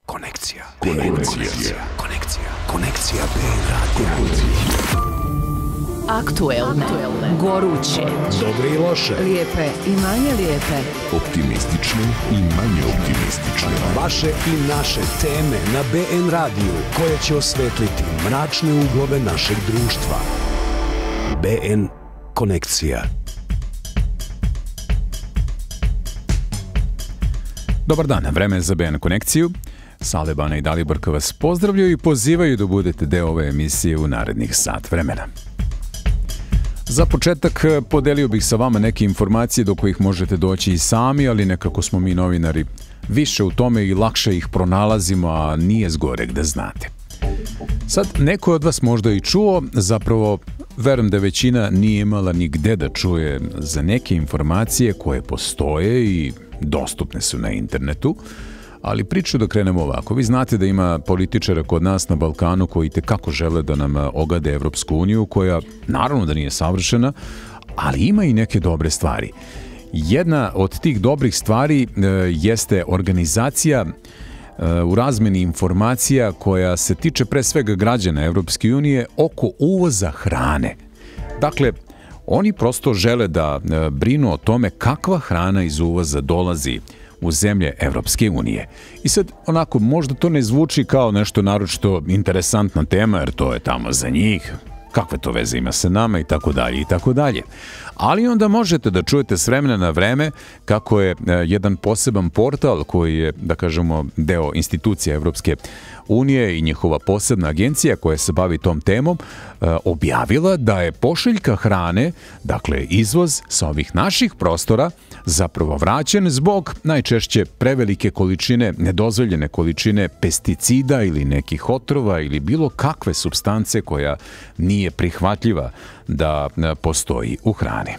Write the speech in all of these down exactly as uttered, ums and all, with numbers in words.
Konekcija. Konekcija. Konekcija. Konekcija B N Radio. Aktuelne, goruće, dobre i loše, lijepe i manje lijepe, optimistične i manje optimistične. Vaše i naše teme na B N Radio koje će osvetliti mračne uglove našeg društva. B N Konekcija. Dobar dan, vreme je za B N Konekciju. Sale Bana i Daliborka vas pozdravljaju i pozivaju da budete deo ove emisije u narednih sat vremena. Za početak podelio bih sa vama neke informacije do kojih možete doći i sami, ali nekako smo mi novinari više u tome i lakše ih pronalazimo, a nije zgoreg da znate. Sad, neko je od vas možda i čuo, zapravo verujem da većina nije imala ni gde da čuje za neke informacije koje postoje i dostupne su na internetu, ali priču da krenemo ovako. Vi znate da ima političara kod nas na Balkanu koji tekako žele da nam ogade Evropsku uniju, koja naravno da nije savršena, ali ima i neke dobre stvari. Jedna od tih dobrih stvari e, jeste organizacija e, u razmeni informacija koja se tiče pre svega građana Evropske unije oko uvoza hrane. Dakle, oni prosto žele da e, brinu o tome kakva hrana iz uvoza dolazi u zemlje Evropske unije. I sad, onako, možda to ne zvuči kao nešto naročito interesantna tema, jer to je tamo za njih, kakve to veze ima sa nama i tako dalje i tako dalje. Ali onda možete da čujete s vremena na vreme kako je jedan poseban portal koji je, da kažemo, deo institucija Evropske unije i njihova posebna agencija koja se bavi tom temom, objavila da je pošiljka hrane, dakle izvoz sa ovih naših prostora, zapravo vraćen zbog najčešće prevelike količine, nedozvoljene količine pesticida ili nekih otrova ili bilo kakve supstance koja nije prihvatljiva da postoji u hrani.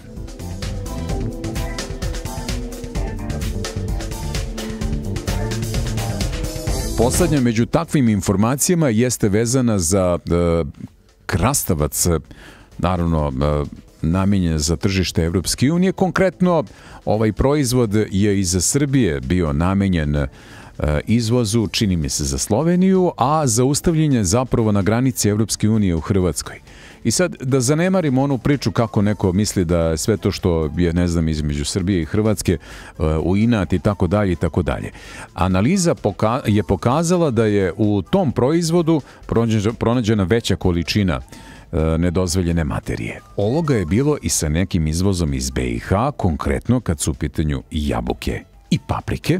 Poslednja među takvim informacijama jeste vezana za e, krastavac, naravno e, namenjen za tržište Evropske unije. Konkretno, ovaj proizvod je i za Srbije bio namenjen e, izvozu, čini mi se za Sloveniju, a zaustavljen je zapravo na granici Evropske unije u Hrvatskoj. I sad, da zanemarimo onu priču kako neko misli da sve to što je, ne znam, između Srbije i Hrvatske u inat i tako dalje i tako dalje. Analiza poka- je pokazala da je u tom proizvodu pronađena veća količina e, nedozvoljene materije. Ovoga je bilo i sa nekim izvozom iz B i H, konkretno kad su u pitanju jabuke i paprike.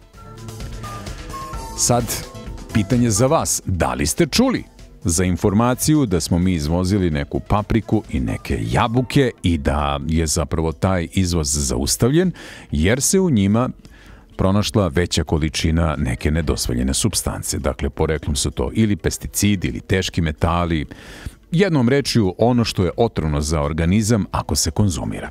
Sad, pitanje za vas, da li ste čuli za informaciju da smo mi izvozili neku papriku i neke jabuke i da je zapravo taj izvoz zaustavljen jer se u njima pronašla veća količina neke nedozvoljene supstance. Dakle, poreklom su to ili pesticidi ili teški metali, jednom rečju ono što je otrovno za organizam ako se konzumira.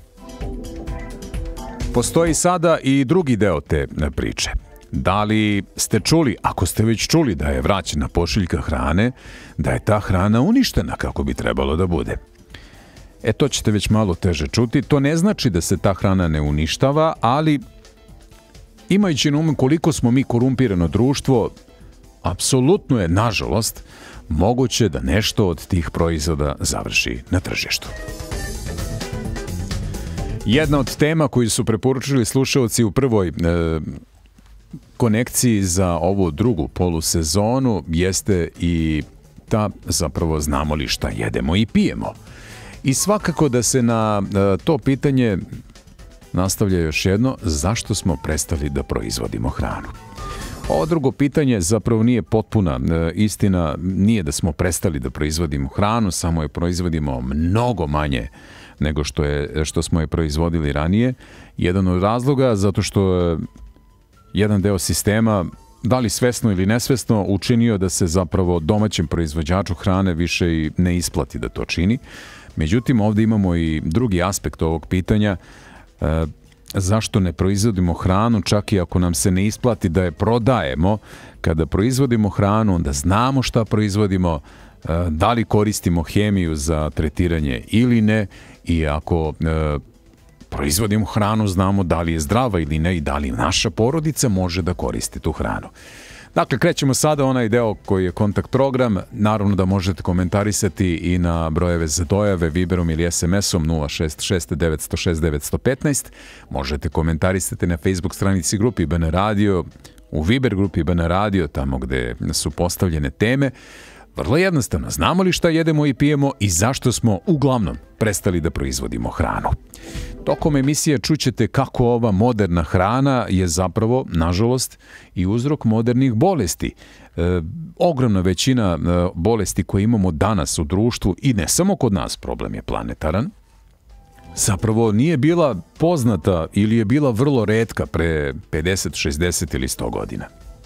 Postoji sada i drugi deo te priče. Da li ste čuli, ako ste već čuli da je vraćena pošiljka hrane, da je ta hrana uništena kako bi trebalo da bude? E, to ćete već malo teže čuti. To ne znači da se ta hrana ne uništava, ali imajući na umu koliko smo mi korumpirano društvo, apsolutno je, nažalost, moguće da nešto od tih proizvoda završi na tržištu. Jedna od tema koju su preporučili slušalci u prvoj e, konekciji za ovu drugu polusezonu jeste i ta, zapravo, znamo li šta jedemo i pijemo. I svakako da se na to pitanje nastavlja još jedno, zašto smo prestali da proizvodimo hranu. Ovo drugo pitanje zapravo nije potpuna. Istina nije da smo prestali da proizvodimo hranu, samo je proizvodimo mnogo manje nego što, je, što smo je proizvodili ranije. Jedan od razloga zato što je jedan deo sistema, da li svesno ili nesvesno, učinio da se zapravo domaćem proizvođaču hrane više i ne isplati da to čini. Međutim, ovdje imamo i drugi aspekt ovog pitanja. E, zašto ne proizvodimo hranu, čak i ako nam se ne isplati da je prodajemo? Kada proizvodimo hranu, onda znamo šta proizvodimo, e, da li koristimo hemiju za tretiranje ili ne, i ako e, proizvodimo hranu, znamo da li je zdrava ili ne i da li naša porodica može da koristi tu hranu. Dakle, krećemo sada onaj deo koji je kontakt program. Naravno da možete komentarisati i na brojeve za dojave, Viberom ili es em esom nula šest šest devet zero šest devet jedan pet. Možete komentarisati na Facebook stranici grupi B N Radio, u Viber grupi B N Radio, tamo gde su postavljene teme. Vrlo jednostavno, znamo li šta jedemo i pijemo i zašto smo uglavnom prestali da proizvodimo hranu. Tokom emisije čućete kako ova moderna hrana je zapravo, nažalost, i uzrok modernih bolesti. E, ogromna većina e, bolesti koje imamo danas u društvu, i ne samo kod nas, problem je planetaran, zapravo nije bila poznata ili je bila vrlo retka pre pedeset, šezdeset ili sto godina.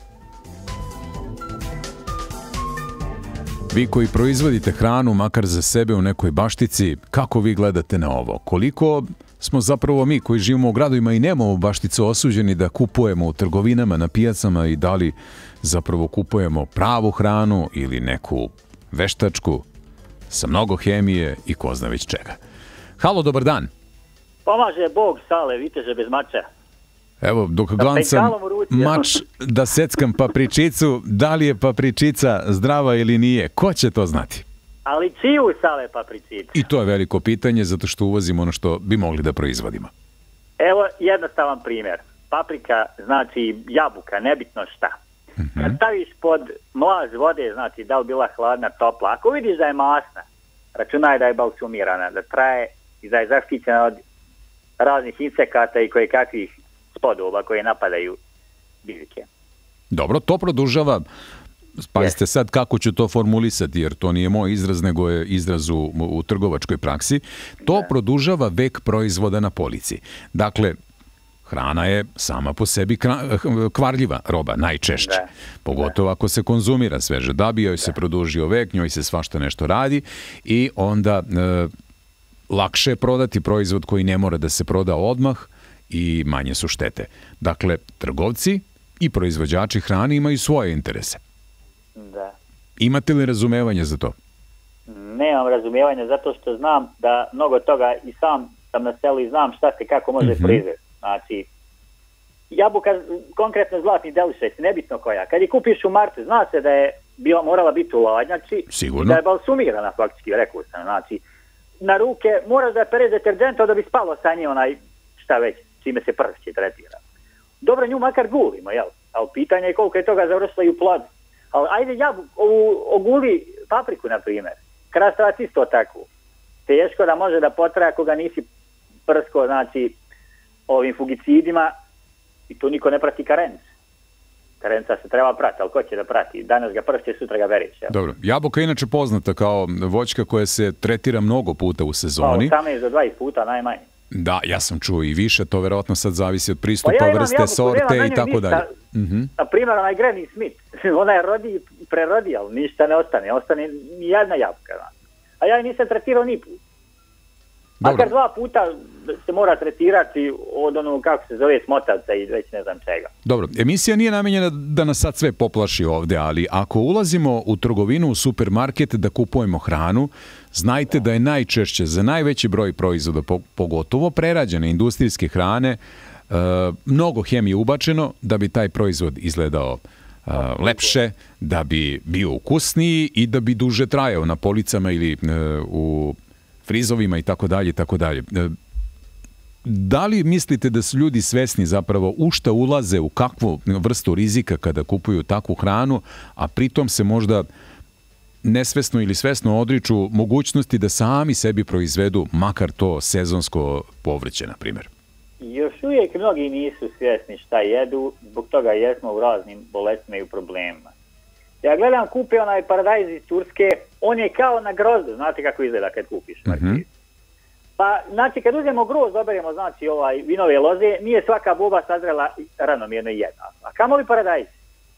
Vi koji proizvodite hranu, makar za sebe u nekoj baštici, kako vi gledate na ovo? Koliko smo zapravo mi koji živimo u gradovima i nemamo bašticu osuđeni da kupujemo u trgovinama, na pijacama i da li zapravo kupujemo pravu hranu ili neku veštačku sa mnogo hemije i ko zna već čega. Halo, dobar dan. Pomaže Bog, Sale, viteže bez mača. Evo, dok glancam mač da seckam papričicu, da li je papričica zdrava ili nije, ko će to znati? Ali čiju, Sale, papričicu? I to je veliko pitanje, zato što uvozimo ono što bi mogli da proizvodimo. Evo jednostavan primjer. Paprika, znači jabuka, nebitno šta. Mm-hmm. Kad staviš pod mlaz vode, znači da li bila hladna, topla, ako vidiš da je masna, računaj da je balsumirana, da traje i da je zaštićena od raznih insekata i koje kakvih spodoba koje napadaju biljke. Dobro, to produžava, pazite sad kako ću to formulisati, jer to nije moj izraz, nego je izraz u, u trgovačkoj praksi, to da. produžava vek proizvoda na polici. Dakle, hrana je sama po sebi kvarljiva roba, najčešće. Da. Pogotovo da. ako se konzumira sveže. Da bi joj se da. produžio vek, njoj se svašta nešto radi i onda e, lakše je prodati proizvod koji ne mora da se proda odmah i manje su štete. Dakle, trgovci i proizvođači hrane imaju svoje interese. Da. Imate li razumevanje za to? Nemam razumevanja zato što znam da mnogo toga i sam sam na selu i znam šta se kako može mm-hmm. proizvesti. Znači, jabuka, konkretno zlatni delišeć, nebitno koja. Kad je kupiš u martu, zna se da je bila, morala biti u ladnjači, sigurno, da je balsumirana faktički, rekao sam. Znači, na ruke moraš da je pereš deterđenta da bi spalo sa nje onaj šta već, čime se pršće tretira. Dobro, nju makar gulimo, jel? Ali pitanje je koliko je toga završilo i u pladu. Ali ajde jabu, ovu, oguli papriku, na primjer. Krastavac isto tako. Teško da može da potraje ako ga nisi prsko, znači, ovim fugicidima i tu niko ne prati karenc. Karenca se treba prati, ali ko će da prati? Danas ga pršće, sutra ga veriš. Jel? Dobro, jabuka je inače poznata kao voćka koja se tretira mnogo puta u sezoni. Pa osamnaest do dvadeset puta najmanje. Da, ja sam čuo i više, to verovatno sad zavisi od pristupa, pa ja vrste, jabuku, sorte i tako dalje. Mm-hmm. Na primjer, onaj Granny Smith, ona je rodi i prerodi, ali ništa ne ostane, ostane ni jedna jabuka. A ja je nisam tretirao ni put. Makar dva puta se mora tretirati od onog, kako se zove, smotavca i već ne znam čega. Dobro, emisija nije namenjena da nas sad sve poplaši ovde, ali ako ulazimo u trgovinu, u supermarket da kupujemo hranu, znajte da je najčešće za najveći broj proizvoda, pogotovo prerađene industrijske hrane, mnogo hemije ubačeno da bi taj proizvod izgledao lepše, da bi bio ukusniji i da bi duže trajao na policama ili u frizovima i tako dalje i tako dalje. Da li mislite da su ljudi svesni zapravo u šta ulaze, u kakvu vrstu rizika kada kupuju takvu hranu, a pritom se možda nesvesno ili svesno odriču mogućnosti da sami sebi proizvedu makar to sezonsko povrće, na primjer? Još uvijek mnogi nisu svjesni šta jedu, zbog toga jesmo u raznim bolestima i u problemima. Ja gledam, kupe onaj paradajz iz Turske, on je kao na grozdu, znate kako izgleda kad kupiš. Mm-hmm. Pa, znači, kad uzmemo grozd, oberemo, znači, ovaj, vinove loze, nije svaka boba sazrela ravnomjerno jedna. A kamo li paradajz?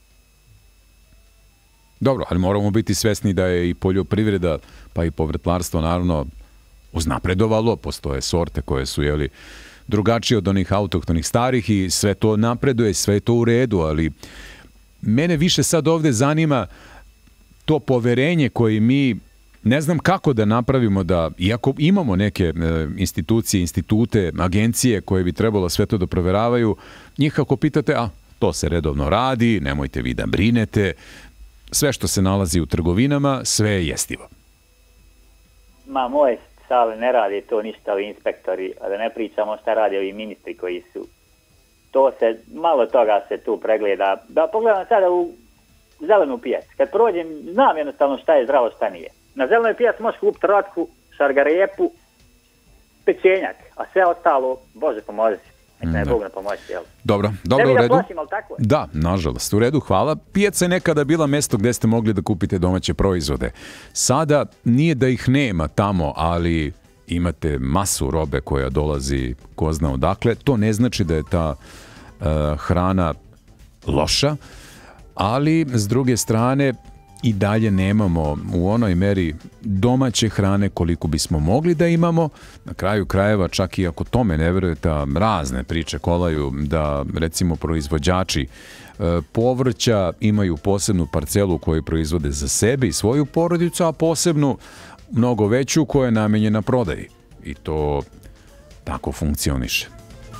Dobro, ali moramo biti svesni da je i poljoprivreda, pa i povrtlarstvo, naravno, uznapredovalo, postoje sorte koje su, jeli, drugačije od onih autohtonih starih i sve to napreduje, sve je to u redu, ali mene više sad ovde zanima to poverenje koje mi ne znam kako da napravimo da, iako imamo neke e, institucije, institute, agencije koje bi trebalo sve to da proveravaju, njih kako pitate, a to se redovno radi, nemojte vi da brinete, sve što se nalazi u trgovinama, sve je jestivo. Ma moj Sale, ne radi to ništa ovi inspektori, a da ne pričamo šta radi ovi ministri koji su, to se, malo toga se tu pregleda. Da pogledam sada u zelenu pijacu, kad prođem, znam jednostavno šta je zdravo, šta nije. Na zelenoj pijaci možeš kupiti rotku, šargarepu, pečenjak, a sve ostalo, Bože pomozi. Nek ne Bog ne pomoći, jel? Dobro, dobro, ne u redu. Da plašim, ali tako je. Da, nažalost, u redu, hvala. Pijaca je nekada bila mesto gdje ste mogli da kupite domaće proizvode. Sada nije da ih nema tamo, ali imate masu robe koja dolazi ko zna odakle. To ne znači da je ta uh, hrana loša, ali s druge strane i dalje nemamo u onoj meri domaće hrane koliko bismo mogli da imamo. Na kraju krajeva, čak i ako tome ne verujete, razne priče kolaju da recimo proizvođači e, povrća imaju posebnu parcelu koju proizvode za sebe i svoju porodicu, a posebnu mnogo veću koja je namenjena prodaji. I to tako funkcioniše.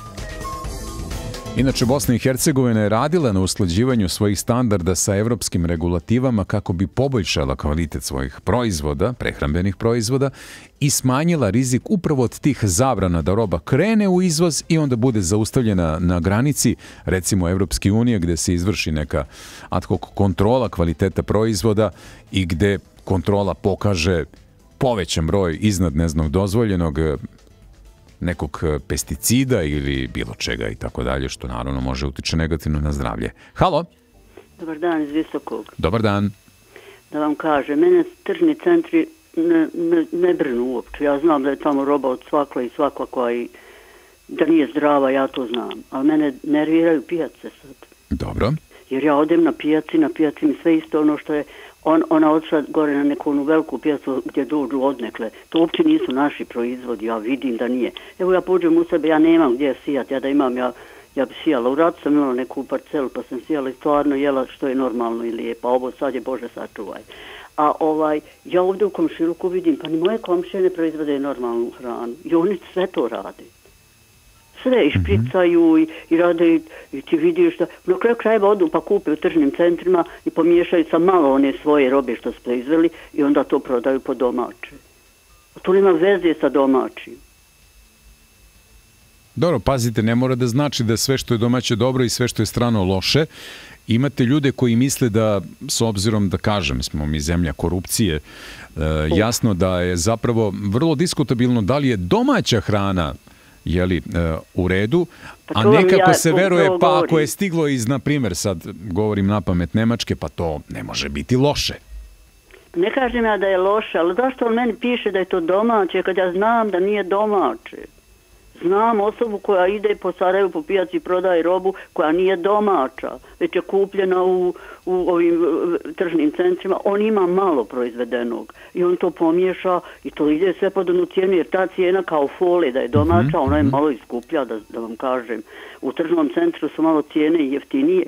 Inače, Bosna i Hercegovina je radila na usklađivanju svojih standarda sa evropskim regulativama kako bi poboljšala kvalitet svojih proizvoda, prehrambenih proizvoda i smanjila rizik upravo od tih zabrana da roba krene u izvoz i onda bude zaustavljena na granici, recimo Evropske unije, gde se izvrši neka ad hoc kontrola kvaliteta proizvoda i gde kontrola pokaže povećan broj iznad neznog dozvoljenog nekog pesticida ili bilo čega i tako dalje, što naravno može utiče negativno na zdravlje. Halo? Dobar dan iz Visokog. Dobar dan. Da vam kažem, mene tržni centri ne, ne, ne brinu uopće. Ja znam da je tamo roba od svakla i svakla i da nije zdrava, ja to znam. Ali mene nerviraju pijace sad. Dobro. Jer ja odem na pijaci, na pijaci mi sve isto ono što je On, ona odšla gore na neku onu veliku pijacu gdje dođu odnekle. To uopće nisu naši proizvodi, ja vidim da nije. Evo ja pođem u sebe, ja nemam gdje sijati, ja da imam, ja, ja bi sijala. U ratu sam imala neku parcelu pa sam sijala i stvarno jela što je normalno i lijepo. A ovo sad je Bože sačuvaj. A ovaj, ja ovdje u komšiluku vidim, pa ni moje komšije ne proizvode normalnu hranu. I oni sve to rade. Sve išpricaju i, i rade i, i ti vidiš da na kraju krajeva odu pa kupe u tržnim centrima i pomiješaju sa malo one svoje robe što su proizveli i onda to prodaju po domaće. A to nema veze sa domaćim. Dobro, pazite, ne mora da znači da sve što je domaće dobro i sve što je strano loše. Imate ljude koji misle da, s obzirom da kažem, smo mi zemlja korupcije, e, jasno da je zapravo vrlo diskutabilno da li je domaća hrana jeli, e, u redu, a nekako se veruje, pa ako je stiglo iz, na primjer, sad govorim na pamet Nemačke, pa to ne može biti loše. Ne kažem ja da je loše, ali zašto on meni piše da je to domaće, kad ja znam da nije domaće? Znam osobu koja ide po Sarajevu po pijaci i prodaje robu koja nije domaća, već je kupljena u, u ovim tržnim centrima. On ima malo proizvedenog i on to pomiješa i to ide sve pod onu cijenu, jer ta cijena kao fole da je domaća, mm-hmm. ona je malo iskuplja, da, da vam kažem. U tržnom centru su malo cijene i jeftinije.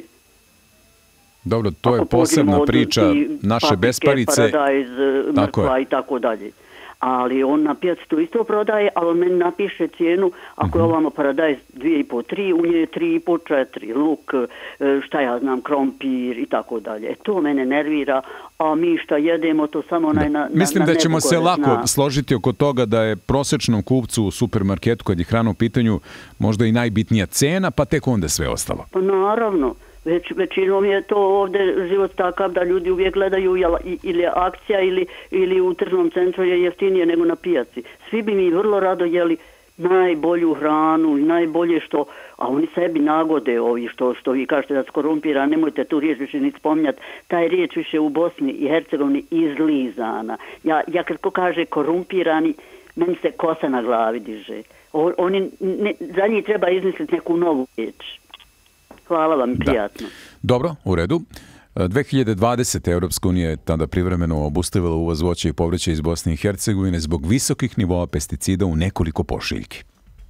Dobro, to je posebna priča naše besparice. Paradajz, mrkva i tako dalje. Ali on na pijaci to isto prodaje, ali on meni napiše cijenu, ako je ovamo paradajz dvije i po, tri, u nje je tri i po, četiri, luk, šta ja znam, krompir i tako dalje. E to mene nervira, a mi šta jedemo, to samo onaj na, na Mislim na da ćemo se lako zna. složiti oko toga da je prosječnom kupcu u supermarketu, kad je hrana u pitanju, možda i najbitnija cena, pa tek onda sve ostalo. Pa naravno. Već, većinom je to ovdje život takav da ljudi uvijek gledaju ili akcija ili, ili u tržnom centru je jeftinije nego na pijaci. Svi bi mi vrlo rado jeli najbolju hranu, najbolje što, a oni sebi nagode ovi što, što vi kažete da skorumpira, nemojte tu riječ više ni spominjati, taj riječ više u Bosni i Hercegovini izlizana. Ja, ja kad ko kaže korumpirani, meni se kosa na glavi diže. O, oni, ne, za njih treba izmisliti neku novu riječ. Hvala vam, prijatno. Da. Dobro, u redu. dve hiljade dvadesete. Europska unija je tada privremeno obustavila uvoz voća i povrća iz Bosne i Hercegovine zbog visokih nivoa pesticida u nekoliko pošiljki.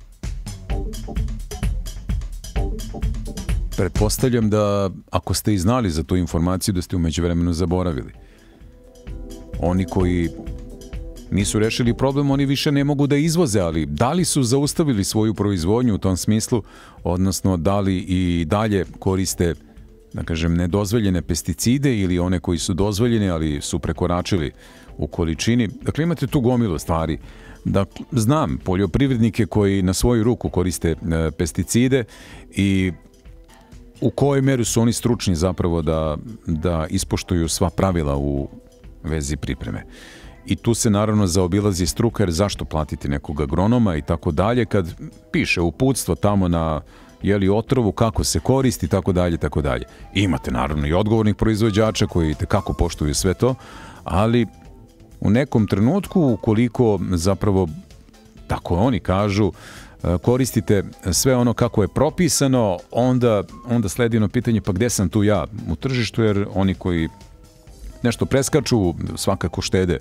Pretpostavljam da, ako ste i znali za tu informaciju, da ste u međuvremenu zaboravili. Oni koji nisu rešili problem, oni više ne mogu da izvoze, ali da li su zaustavili svoju proizvodnju u tom smislu, odnosno da li i dalje koriste, da kažem, nedozvoljene pesticide ili one koji su dozvoljeni, ali su prekoračili u količini. Dakle, imate tu gomilu stvari. Dakle, znam poljoprivrednike koji na svoju ruku koriste e, pesticide i u kojoj meri su oni stručni zapravo da, da ispoštuju sva pravila u vezi pripreme. I tu se naravno zaobilazi struka, jer zašto platiti nekog agronoma i tako dalje, kad piše uputstvo tamo na jeli otrovu, kako se koristi, tako dalje, tako dalje. Imate naravno i odgovornih proizvođača koji tekako poštuju sve to, ali u nekom trenutku, ukoliko zapravo, tako oni kažu, koristite sve ono kako je propisano, onda, onda sledi ono pitanje, pa gde sam tu ja u tržištu, jer oni koji nešto preskaču svakako štede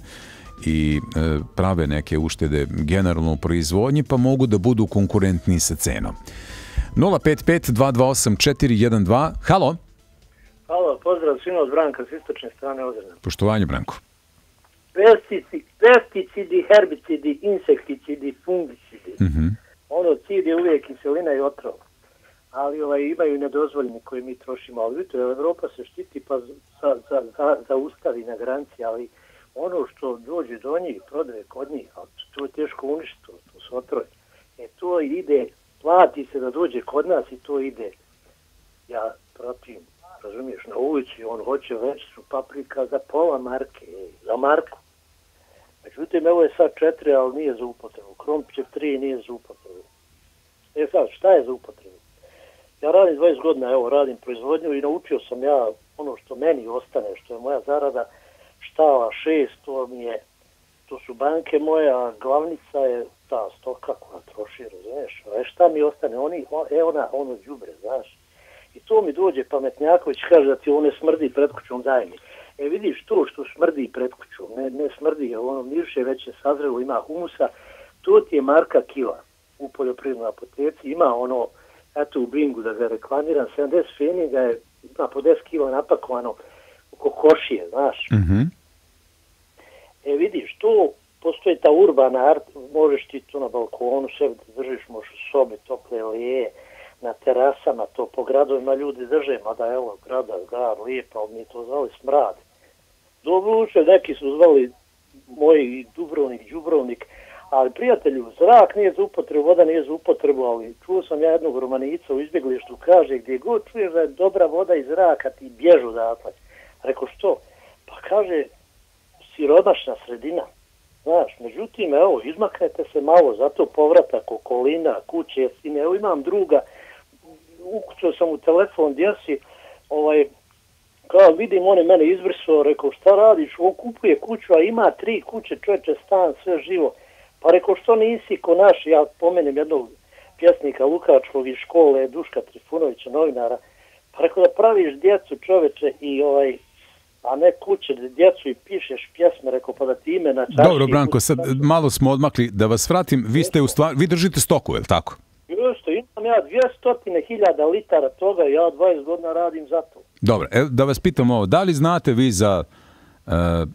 i e, prave neke uštede generalno u proizvodnji, pa mogu da budu konkurentni sa cenom. nula pet pet dva dva osam četiri jedan dva. Halo? Halo, pozdrav svima od Branka s istočne strane Ozrena. Poštovanje, Branko. Pesticidi, pesticidi, herbicidi, insekticidi, fungicidi. Mm-hmm. Ono, cid je uvijek kiselina i otrov. Ali ovaj, imaju nedozvoljeni koje mi trošimo. Ali vidite, Evropa se štiti pa za, za, za, zaustavi na granici, ali ono što dođe do njih, prodaje kod njih, ali to je teško uništiti, to su otrove. E to ide, plati se da dođe kod nas i to ide. Ja pratim, razumiješ, na ulici, on hoće većicu paprika za pola marke, za marku. Međutim, evo je sad četiri, ali nije za upotrebu. Krompir tri nije za upotrebu. E sad, šta je za upotrebu? Ja radim dvadeset godina, evo, radim proizvodnju i naučio sam ja ono što meni ostane, što je moja zarada, štala šest, to mi je, to su banke moje, a glavnica je ta stoka koja troši, razumiješ? A šta mi ostane? Oni, e ona, ono đubre, znaš. I to mi dođe pametnjaković, kaže da ti ono smrdi pred kućom, daj mi. E vidiš, to što smrdi pred kućom, ne, ne smrdi, ono mirše, već je sazrelo, ima humusa, to ti je marka kila u poljoprivrednoj apoteci, ima ono, eto u Bingu da ga reklamiram, sedamdeset feninga je, ima po deset kila napakovano oko košije, znaš. Mm-hmm. E vidiš, to postoji ta urbana art, možeš ti to na balkonu sve držiš, možeš u sobi tople lije, na terasama, to po gradovima ljudi drže, mada evo, grada, grad, lijepa, ali mi to zvali smrad. Dobro uče, neki su zvali moji Dubrovnik, Đubrovnik, ali prijatelju, zrak nije za upotrebu, voda nije za upotrebu, ali čuo sam ja jednog Romanica u izbjeglištu, kaže, gdje god čuješ da je dobra voda iz zraka, ti bježu odatle. Rekao, što? Pa kaže, siromašna sredina. Znaš, međutim, evo, izmaknete se malo, zato povratak, okolina, kuće, sine, evo imam druga, ukucao sam u telefon, gdje si, ovaj, kao vidim, on je mene izbrisao, rekao, šta radiš, on kupuje kuću, a ima tri kuće, čovječe, stan, sve živo. Pa rekao, što nisi ko naš, ja pomenem jednog pjesnika Lukačkog iz škole, Duška Trifunovića, novinara, pa rekao da praviš djecu, čovječe, i ovaj, a ne kuće, djecu i pišeš pjesme, rekao, pa da ti ime na čaški. Dobro, Branko, sad malo smo odmakli, da vas vratim, vi ste u stvari, vi držite stoku, je li tako? Justo, imam ja dvjesto hiljada litara toga i ja dvadeset godina radim za to. Dobro, da vas pitam ovo, da li znate vi za, uh,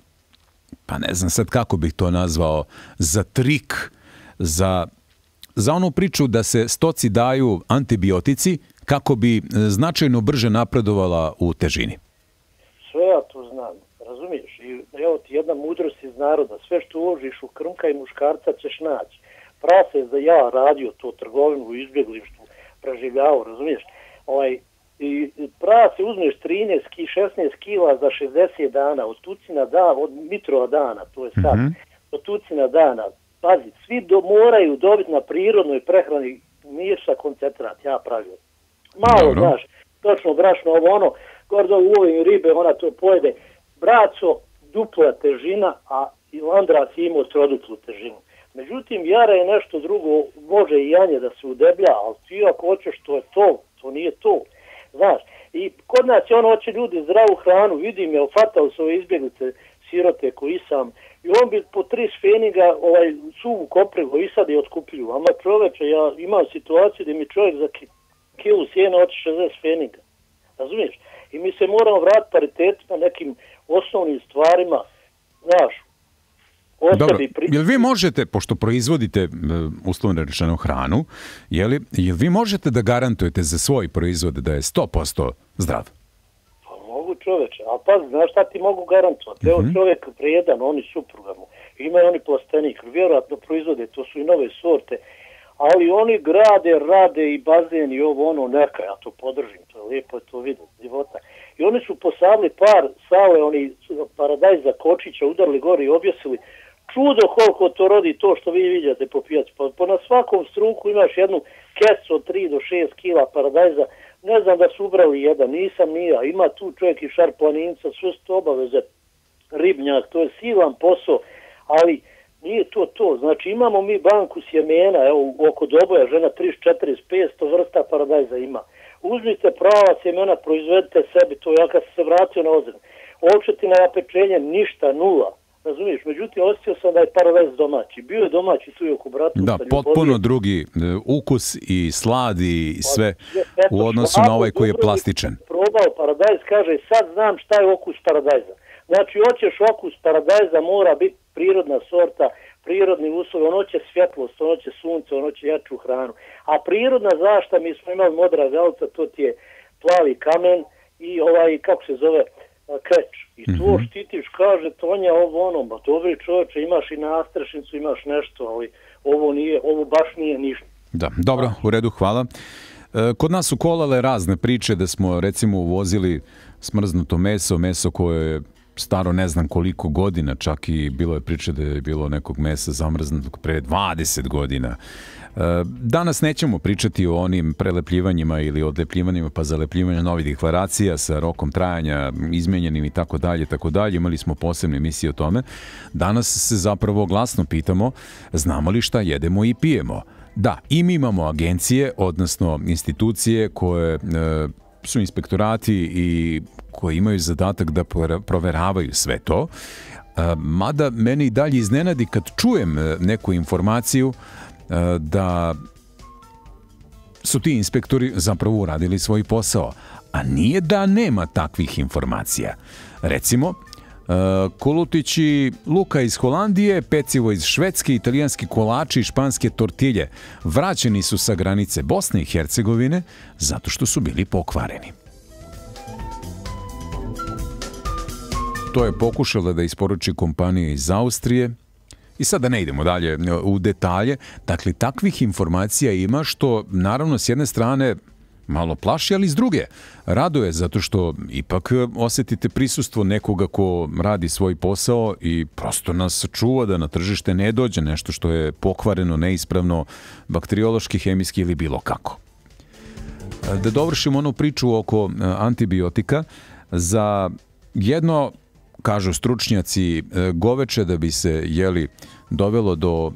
pa ne znam sad kako bih to nazvao, za trik, za, za onu priču da se stoci daju antibiotici kako bi značajno brže napredovala u težini? Sve ja to znam, razumiješ? I evo ti jedna mudrost iz naroda, sve što uložiš u krmka i muškarca ćeš naći. Prase je da ja radio to trgovinu u izbjeglištu, preživljavao, razumiješ? Ovaj, i prase uzmeš trinaest, šesnaest kila za šezdeset dana, od tucina dana, od mitrova dana, to je sad, mm-hmm. od tucina dana, pazi, svi do, moraju dobiti na prirodnoj prehrani mirša koncentrat, ja pravim. Malo, Dobro. Znaš, točno brašno, ovo ono, gordo ulovim ribe, ona to pojede, braco, dupla težina, a Andras imao troduplu težinu. Međutim, jara je nešto drugo, može i janje da se udeblja, ali ti ako hoćeš, to je to, to nije to. Znaš, i kod nas je ono hoće ljudi zdravu hranu, vidim, jel fatao su ove izbjeglice sirote koji sam, i on bi po tri feninga ovaj, suvu koprivu i sad je otkupljuju. Ama čoveče, ja imam situaciju gdje mi čovjek za kilu sjena hoće šezdeset feninga. Razumiješ? I mi se moramo vratiti paritetima nekim osnovnim stvarima, znaš, o Dobro, sebi pri... jel vi možete, pošto proizvodite uslovno rečeno hranu, jel, jel vi možete da garantujete za svoj proizvod da je sto posto zdrav? Pa mogu čoveče, a pa znaš šta ti mogu garantovati? Evo mm-hmm. čovjek prijedan, oni supruga mu, imaju oni plastenik, vjerojatno proizvode, to su i nove sorte, ali oni grade, rade i bazen i ovo ono neka, ja to podržim, to je lijepo to vidjeti, života. I oni su posadili par sale, oni paradajza kočića, udarili gore i objesili. Čudo koliko to rodi to što vi vidite po pijaci. Pa, pa na svakom struku imaš jednu kecu od tri do šest kila paradajza. Ne znam da su ubrali jedan, nisam nija. Ima tu čovjek i šarplaninca, sve su to obaveze, ribnjak, to je silan posao, ali nije to to. Znači imamo mi banku sjemena, evo oko Doboja žena trideset četiri petsto vrsta paradajza ima. Uzmite prava sjemena, proizvedite sebi to, ja kad sam se vratio na ozren. Ovčetina na pečenje, ništa, nula. Razumiješ? Međutim, osjetio sam da je paradajz domaći. Bio je domaći tu i oko bratu. Da, potpuno drugi ukus i slad i sve u odnosu na ovaj koji je plastičan. Probao paradajz, kaže, sad znam šta je okus paradajza. Znači, hoćeš okus paradajza, mora biti prirodna sorta, prirodni uslovi, on hoće svjetlost, on hoće sunce, on hoće jaču hranu. A prirodna zašta, mi smo imali modra galca, to ti je plavi kamen i ovaj, kako se zove, kreč. I to mm-hmm. štitiš, kaže Tonja, ovo ono, ba dobri čovječe, imaš i nastrešnicu, imaš nešto, ali ovo nije, ovo baš nije ništa. Da, dobro, u redu, hvala. Kod nas su kolale razne priče da smo recimo uvozili smrznuto meso, meso koje je staro ne znam koliko godina, čak i bilo je priče da je bilo nekog mesa zamrznutog pre dvadeset godina. Danas nećemo pričati o onim prelepljivanjima ili odlepljivanjima pa zalepljivanja novih deklaracija sa rokom trajanja, izmenjenim i tako dalje, tako dalje. Imali smo posebne emisije o tome. Danas se zapravo glasno pitamo, znamo li šta jedemo i pijemo? Da, i mi imamo agencije, odnosno institucije koje e, su inspektorati i koji imaju zadatak da proveravaju sve to. E, mada meni dalje iznenadi kad čujem neku informaciju e, da su ti inspektori zapravo uradili svoj posao. A nije da nema takvih informacija. Recimo, Uh, kolutići luka iz Holandije, pecivo iz Švedske, italijanski kolači i španske tortilje vraćeni su sa granice Bosne i Hercegovine zato što su bili pokvareni. To je pokušala da isporuči kompanija iz Austrije i sada ne idemo dalje u detalje. Dakle, takvih informacija ima što naravno s jedne strane malo plaši, ali s druge raduje zato što ipak osjetite prisustvo nekoga ko radi svoj posao i prosto nas čuva da na tržište ne dođe nešto što je pokvareno, neispravno, bakteriološki, hemijski ili bilo kako. Da dovršimo onu priču oko antibiotika, za jedno, kažu stručnjaci, goveče da bi se jeli dovelo do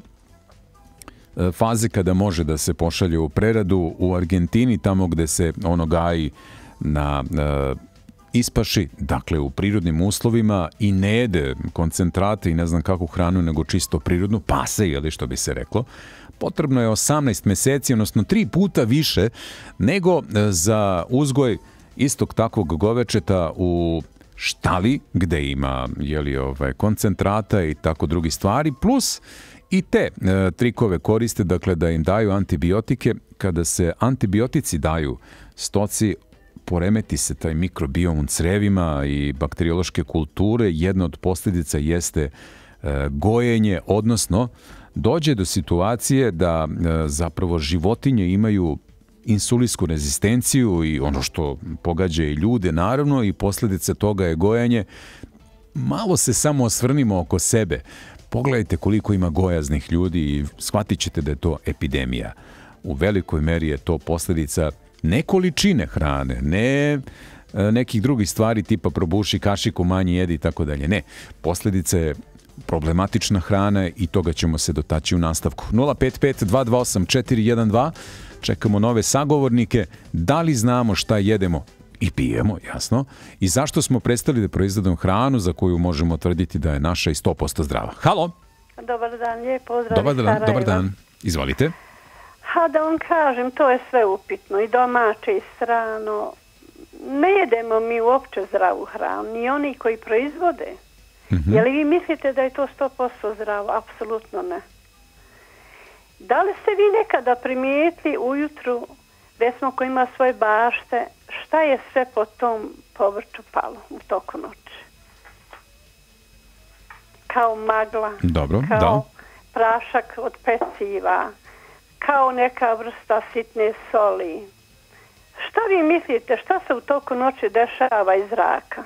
faze kada može da se pošalje u preradu u Argentini, tamo gde se ono gaji na e, ispaši, dakle u prirodnim uslovima i ne jede koncentrate i ne znam kakvu hranu, nego čisto prirodnu, pase, ili što bi se reklo, potrebno je osamnaest meseci, odnosno tri puta više nego za uzgoj istog takvog govečeta u štali, gde ima jeli, ovaj, koncentrata i tako drugi stvari, plus i te e, trikove koriste, dakle da im daju antibiotike. Kada se antibiotici daju stoci, poremeti se taj mikrobiom u crevima i bakteriološke kulture. Jedna od posljedica jeste e, gojenje, odnosno dođe do situacije da e, zapravo životinje imaju insulinsku rezistenciju i ono što pogađa i ljude, naravno, i posljedica toga je gojenje. Malo se samo osvrnimo oko sebe. Pogledajte koliko ima gojaznih ljudi i shvatit ćete da je to epidemija. U velikoj meri je to posljedica ne količine hrane, ne nekih drugih stvari tipa probuši kašiku, manji jedi i tako dalje. Ne, posljedica je problematična hrana i toga ćemo se dotaći u nastavku. nula pet pet dva dva osam četiri jedan dva. Čekamo nove sagovornike. Da li znamo šta jedemo i pijemo, jasno, i zašto smo prestali da proizvodimo hranu za koju možemo tvrditi da je naša i sto posto zdrava. Halo? Dobar dan, lijep pozdrav. Dobar dan, dobar dan. Izvolite. Ha, da vam kažem, to je sve upitno, i domaće i strano. Ne jedemo mi uopće zdravu hranu, ni oni koji proizvode. Mm-hmm. Je li vi mislite da je to sto posto zdravo? Apsolutno ne. Da li ste vi nekada primijetili ujutru, recimo ko ima svoje bašte, šta je sve po tom povrću palo u toku noći? Kao magla, Dobro, kao da. prašak od peciva, kao neka vrsta sitne soli. Šta vi mislite, šta se u toku noći dešava iz zraka?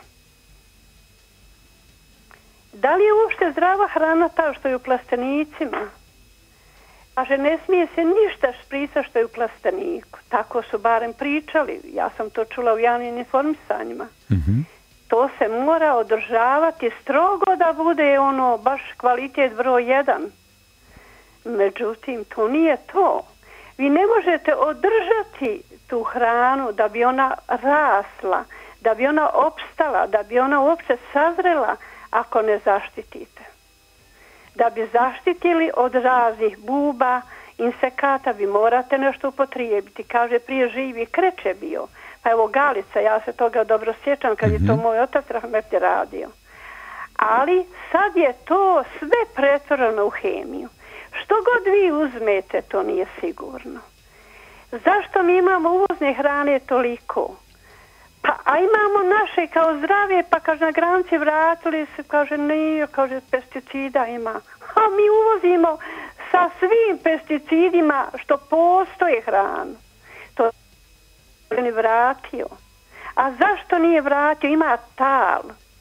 Da li je uopšte zdrava hrana ta što je u plastenicima? Kaže, ne smije se ništa šprica što je u plasteniku. Tako su barem pričali. Ja sam to čula u javnim informisanjima. Mm-hmm. To se mora održavati strogo da bude ono baš kvalitet broj jedan. Međutim, to nije to. Vi ne možete održati tu hranu da bi ona rasla, da bi ona opstala, da bi ona uopće sazrela ako ne zaštitite. Da bi zaštitili od raznih buba, insekata, vi morate nešto upotrijebiti. Kaže, prije živi kreče bio. Pa evo galica, ja se toga dobro sjećam kad mm-hmm. je to moj otac rahmetli radio. Ali sad je to sve pretvoreno u hemiju. Što god vi uzmete, to nije sigurno. Zašto mi imamo uvozne hrane toliko? Pa, a imamo naše kao zdrave, pa kaže na granici vratili se, kaže nije, kaže pesticida ima. A mi uvozimo sa svim pesticidima što postoje hranu. To je ni vratio. A zašto nije vratio? Ima tal.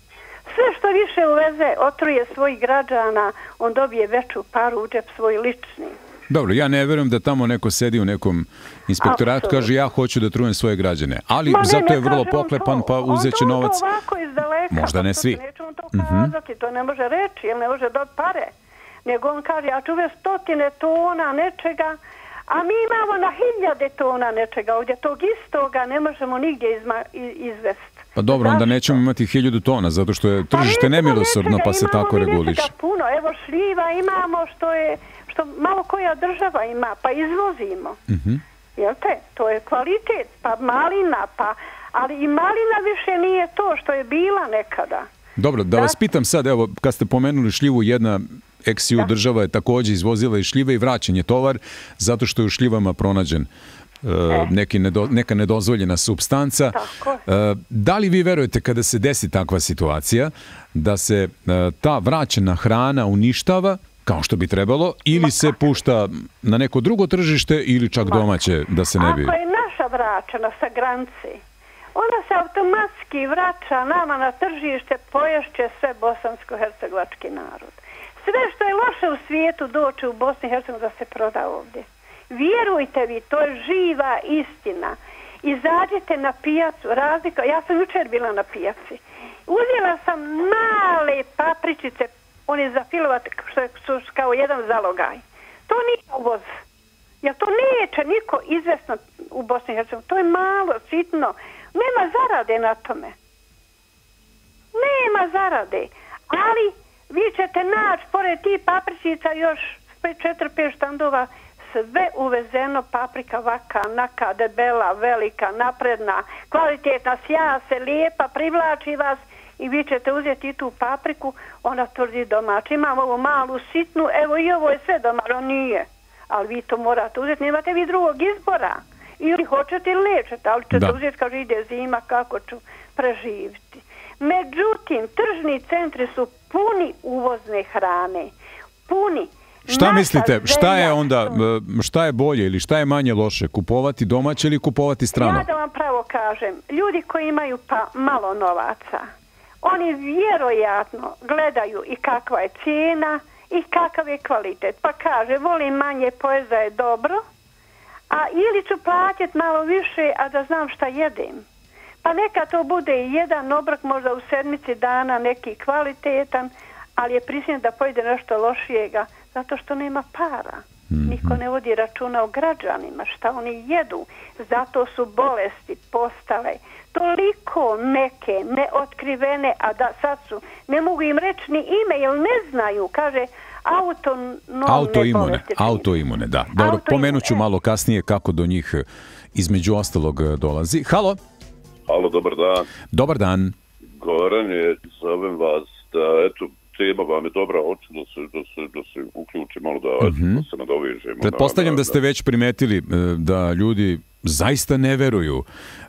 Sve što više uveze, otruje svojih građana, on dobije veću paru u džep svoj lični. Dobro, ja ne vjerujem da tamo neko sedi u nekom inspektoratu, kaže ja hoću da trujem svoje građane, ali ne, zato ne, je vrlo poklepan pa uzet će novac. On to ovako izdaleka, možda ne svi. Nećemo to kazati, mm-hmm. to ne može reći, jer ne može dobiti pare. Nego on kaže, ja ću uvesti stotine tona nečega, a mi imamo na hiljade tona nečega, ovdje tog istoga ne možemo nigdje izma, izvesti. Pa dobro, onda nećemo imati hiljadu tona, zato što je tržište pa nemilosrdno, pa se tako reguliše. Puno, evo šljiva imamo što je, što malo koja država ima, pa izvozimo. Mm-hmm. Jel te? To je kvalitet, pa malina, pa, ali i malina više nije to što je bila nekada. Dobro, da, da vas pitam sad, evo, kad ste pomenuli šljivu, jedna ex-ju država je također izvozila i šljive i vraćen je tovar, zato što je u šljivama pronađen E. Neki nedo, neka nedozvoljena supstanca. Tako. Da li vi verujete kada se desi takva situacija da se ta vraćena hrana uništava kao što bi trebalo ili se pušta na neko drugo tržište ili čak domaće da se ne bi... Ako je naša vraćena sa granice, ona se automatski vraća nama na tržište, poješće sve bosansko-hercegovački narod. Sve što je loše u svijetu doći u Bosni i Hercegovini da se proda ovdje. Vjerujte vi, to je živa istina. Izađite na pijacu, razlika, ja sam jučer bila na pijaci. Uzela sam male papričice, one za filovat, što su kao jedan zalogaj. To nije uvoz. Jer to neće niko izvesno u Bosni i Hercegovini. To je malo, sitno. Nema zarade na tome. Nema zarade. Ali vi ćete naći pored tih papričica još četiri pet štandova sve uvezeno, paprika vaka, naka, debela, velika, napredna, kvalitetna, sja se, lijepa, privlači vas i vi ćete uzeti i tu papriku, ona tvrdi domaća. Imam ovu malu, sitnu, evo i ovo je sve domaće, nije. Ali vi to morate uzeti, nemate vi drugog izbora. Ili hoćete ili nećete, ali ćete da. uzeti, kaže ide zima, kako ću preživiti. Međutim, tržni centri su puni uvozne hrane. Puni. Šta Naša mislite, šta je onda, šta je bolje ili šta je manje loše, kupovati domaće ili kupovati strano? Ja da vam pravo kažem, ljudi koji imaju pa malo novaca, oni vjerojatno gledaju i kakva je cijena i kakav je kvalitet. Pa kaže, volim manje pojeza je dobro, a ili ću platiti malo više, a da znam šta jedem. Pa neka to bude i jedan obrok, možda u sedmici dana neki kvalitetan, ali je prisiljen da pojede nešto lošijega, zato što nema para. Mm-hmm. Niko ne vodi računa o građanima, šta oni jedu. Zato su bolesti postale toliko neke, neotkrivene, a da sad su, ne mogu im reći ni ime, jer ne znaju, kaže, autonomne autoimune, bolesti. Autoimune, da. Dobro, autoimune. Pomenut ću malo kasnije kako do njih između ostalog dolazi. Halo? Halo, dobar dan. Dobar dan. Goran je, zovem vas da, eto, tema vam je dobra, hoću da se, da se, da se uključi malo da, mm-hmm. da se nadovežemo. Pretpostavljam na, na, da ste već primetili da ljudi zaista ne veruju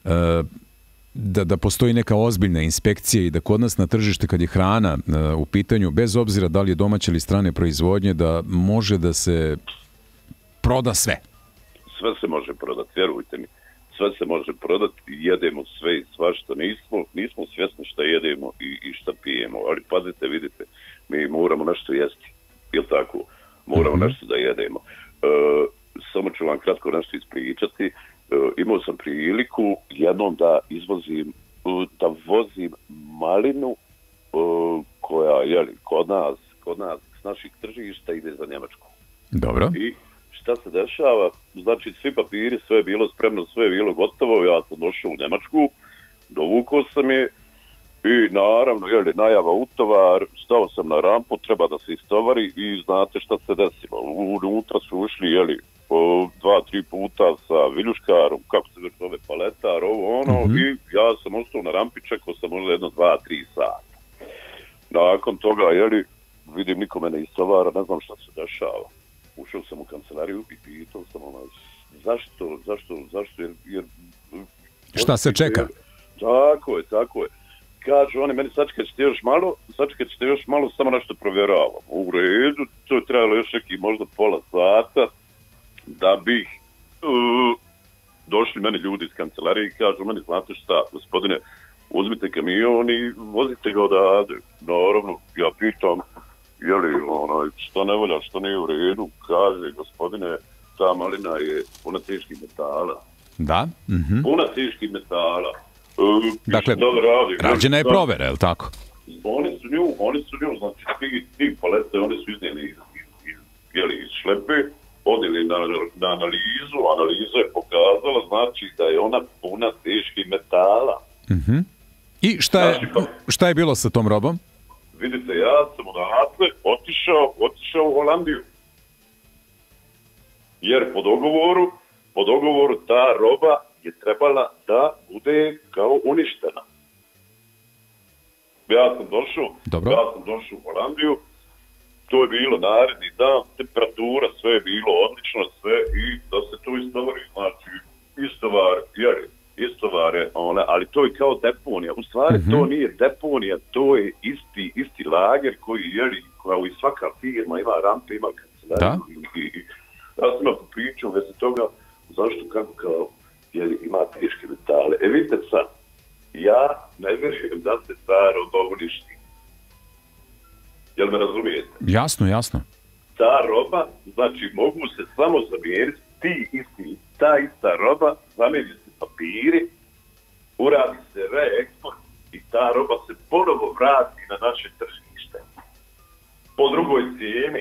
da, da postoji neka ozbiljna inspekcija i da kod nas na tržište kad je hrana u pitanju, bez obzira da li je domaće ili strane proizvodnje, da može da se proda sve. Sve se može prodati, vjerujte mi. Sve se može prodati, jedemo sve i svašta. Nismo, nismo svjesni šta jedemo i, i šta pijemo, ali pazite, vidite, mi moramo nešto jesti, jel tako? Moramo mm-hmm. nešto da jedemo. E, samo ću vam kratko nešto ispričati. E, imao sam priliku jednom da izvozim, da vozim malinu e, koja, jeli, kod nas, kod nas s naših tržišta ide za Njemačku. Dobro. I šta se dešava? Znači, svi papiri, sve je bilo spremno, sve je bilo gotovo, ja sam došao u Njemačku, dovukao sam je i naravno, jeli, najava utovar, stao sam na rampu, treba da se istovari i znate šta se desilo. Unutra su ušli, jeli, po dva, tri puta sa viljuškarom, kako se već zove, paletar, ovo, ono, mm-hmm. i ja sam ostao na rampi, čekao sam možda jedno, dva, tri sata. Nakon toga, jeli, vidim niko me ne istovara, ne znam šta se dešava. Ušao sam u kancelariju i pitao sam ono, zašto, zašto, zašto, jer... jer šta se čeka? Jer, tako je, tako je. Kažu oni, meni sačekat ćete još malo, sačekat ćete još malo, samo nešto provjeravam. U redu, to je trebalo još neki možda pola sata, da bih uh, došli meni ljudi iz kancelarije i kažu meni, znate šta, gospodine, uzmite kamion i vozite ga odavde. Naravno, ja pitam, je li ono, što ne volja, što nije u redu, kaže, gospodine, ta malina je puna teških metala. Da? Mm-hmm. Puna teških metala. E, dakle, rađena je provera, je li tako? Oni su nju, oni su nju, znači, ti, ti palete, oni su iznijeli iz, iz, iz, jeli, iz šlepe, odjeli na, na analizu, analiza je pokazala, znači, da je ona puna teških metala. Mm-hmm. I šta je, znači, pa, šta je bilo sa tom robom? Vidite, ja sam odatle otišao, otišao u Holandiju. Jer po dogovoru, po dogovoru ta roba je trebala da bude kao uništena. Ja sam došao, Dobro. ja sam došao u Holandiju, to je bilo naredni dan, temperatura, sve je bilo odlično, sve i da se to istovari, znači istovar, jer istovare, ona, ali to je kao deponija. U stvari mm-hmm. to nije deponija, to je isti, isti lager koji jeli, koja i svaka firma ima rampe, ima kancelariju. I, i, ja sam imao priču u vezi toga, zašto, kako, kao, jeli, ima teške metale. E vidite sad, ja ne vjerujem da se ta roba uništi. Jel me razumijete? Jasno, jasno. Ta roba, znači, mogu se samo zamjeriti, ti isti, ta ista roba, zamjeri se papiri, uradi se reeksport i ta roba se ponovo vrati na naše tržište. Po drugoj cijeni.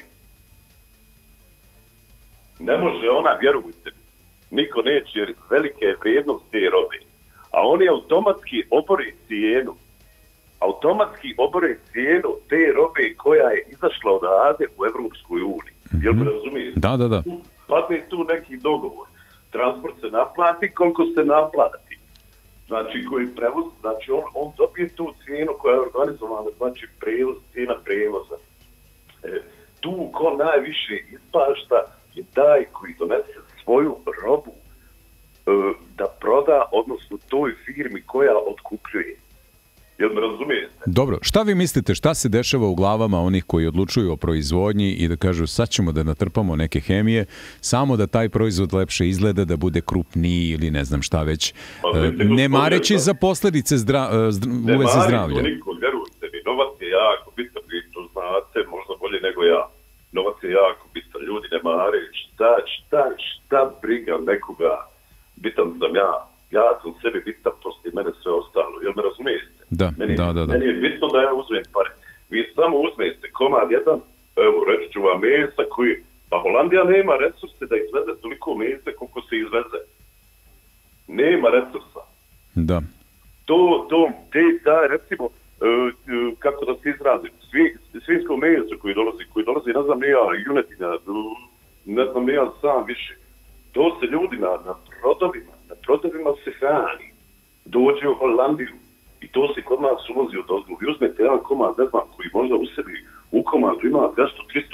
Ne može ona, vjerujte mi, niko neće jer velike je vrijednost te robe. A oni automatski obore cijenu. Automatski obore cijenu te robe koja je izašla odavde u Evropskoj uniji. Mm-hmm. Jel me razumijete? Da, da, da. Padne tu neki dogovor. Transport se naplati koliko se naplati. Znači koji prevoz, znači on, on dobije tu cijenu koja je organizovana, znači prevoz, cijena prevoza. E, tu ko najviše ispašta je taj koji donese svoju robu e, da proda, odnosno toj firmi koja otkupljuje. Jel me razumijete? Dobro, šta vi mislite, šta se dešava u glavama onih koji odlučuju o proizvodnji i da kažu sad ćemo da natrpamo neke hemije, samo da taj proizvod lepše izgleda, da bude krupniji ili ne znam šta već, pa, e, ne mareći za posljedice zdra, zdra, u vezi zdravlja? Ne mari to niko, vjerujte mi, novac je jako bitan, vi to znate, možda bolje nego ja. Novac je jako bitan, ljudi ne mare, šta, šta, šta briga nekoga, bitan sam ja, ja sam sebi bitan, poslije mene sve ostalo, jel me razumijete? Da, meni, da, da, da. Meni je bitno da ja uzmem pare. Vi samo uzmete komad jedan, evo, reći ću vam mesa koji, pa Holandija nema resurse da izveze toliko mesa koliko se izveze. Nema resursa. Da. To, to, te, da, recimo, uh, uh, kako da se izrazim, svi, svinjsko meso koji dolazi, koji dolazi, ne znam, nija junetina, uh, ne znam, nija sam više. To se ljudi na, na prodavima, na prodavima se hrani. Dođe u Holandiju. I to se kod nas ulozi od ozgu. Vi uzmete jedan komad, ne znam, koji možda u sebi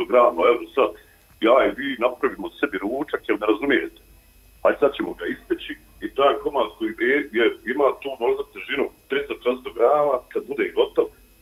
grama, evo sad, ja i vi napravimo sebi ručak, jer ne razumijete. Aj sad ćemo ga ispeći i taj komad koji je, je, ima tu možda težinu tristo do četiristo grama, kad bude gotov,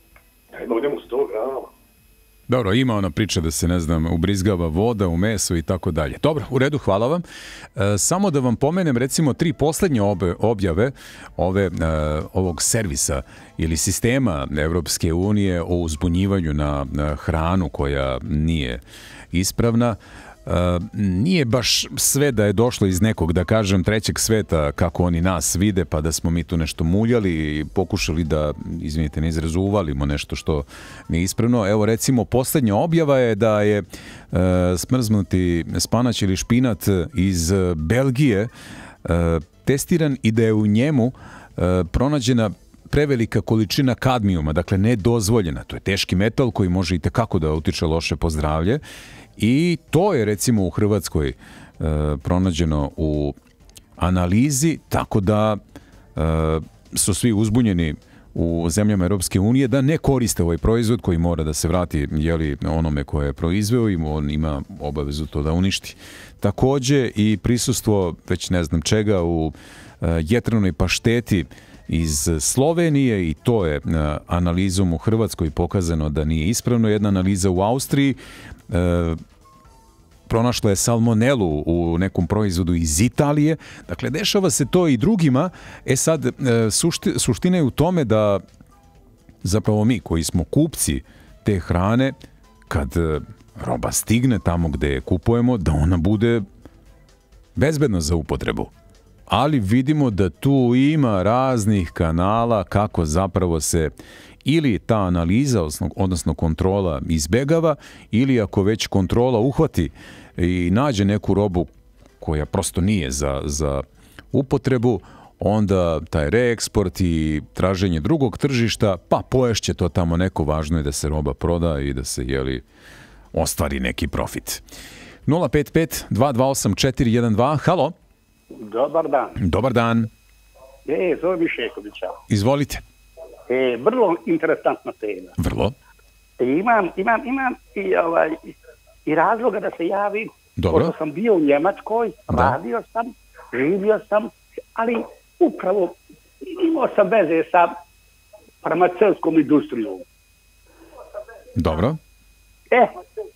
ja ima u njemu sto grama. Dobro, ima ona priča da se, ne znam, ubrizgava voda u meso i tako dalje. Dobro, u redu, hvala vam. E, samo da vam pomenem, recimo, tri poslednje obe, objave ove, e, ovog servisa ili sistema Evropske unije o uzbunjivanju na, na hranu koja nije ispravna. Uh, nije baš sve da je došlo iz nekog, da kažem, trećeg sveta kako oni nas vide, pa da smo mi tu nešto muljali i pokušali da, izvinite, ne izrazu, uvalimo nešto što nije ispravno. Evo, recimo, poslednja objava je da je uh, smrznuti spanać ili špinat iz Belgije uh, testiran i da je u njemu uh, pronađena prevelika količina kadmijuma, dakle nedozvoljena. To je teški metal koji može i tekako da utiče loše po zdravlje. I to je, recimo, u Hrvatskoj e, pronađeno u analizi, tako da e, su svi uzbunjeni u zemljama Europske unije da ne koriste ovaj proizvod koji mora da se vrati, jeli, onome koje je proizveo i on ima obavezu to da uništi. Takođe i prisustvo, već ne znam čega, u e, jetrenoj pašteti iz Slovenije, i to je e, analizom u Hrvatskoj pokazano da nije ispravno. Jedna analiza u Austriji E, pronašla je salmonelu u nekom proizvodu iz Italije. Dakle, dešava se to i drugima. E sad, e, sušti, suština je u tome da zapravo mi koji smo kupci te hrane, kad e, roba stigne tamo gde je kupujemo, da ona bude bezbedna za upotrebu. Ali vidimo da tu ima raznih kanala kako zapravo se ili ta analiza, odnosno kontrola, izbegava, ili ako već kontrola uhvati i nađe neku robu koja prosto nije za, za upotrebu, onda taj reeksport i traženje drugog tržišta, pa poješće to tamo neko, važno je da se roba proda i da se, jeli, ostvari neki profit. nula pet pet dva dva osam četiri jedan dva, halo? Dobar dan. Dobar dan. E, zove Mišekovića. Izvolite. E, vrlo interesantna tema. Vrlo. E, imam, imam, imam i, ovaj, i razloga da se javim. Dobro. Pošto sam bio u Njemačkoj, da. radio sam, živio sam, ali upravo imao sam veze sa farmaceutskom industrijom. Dobro. E,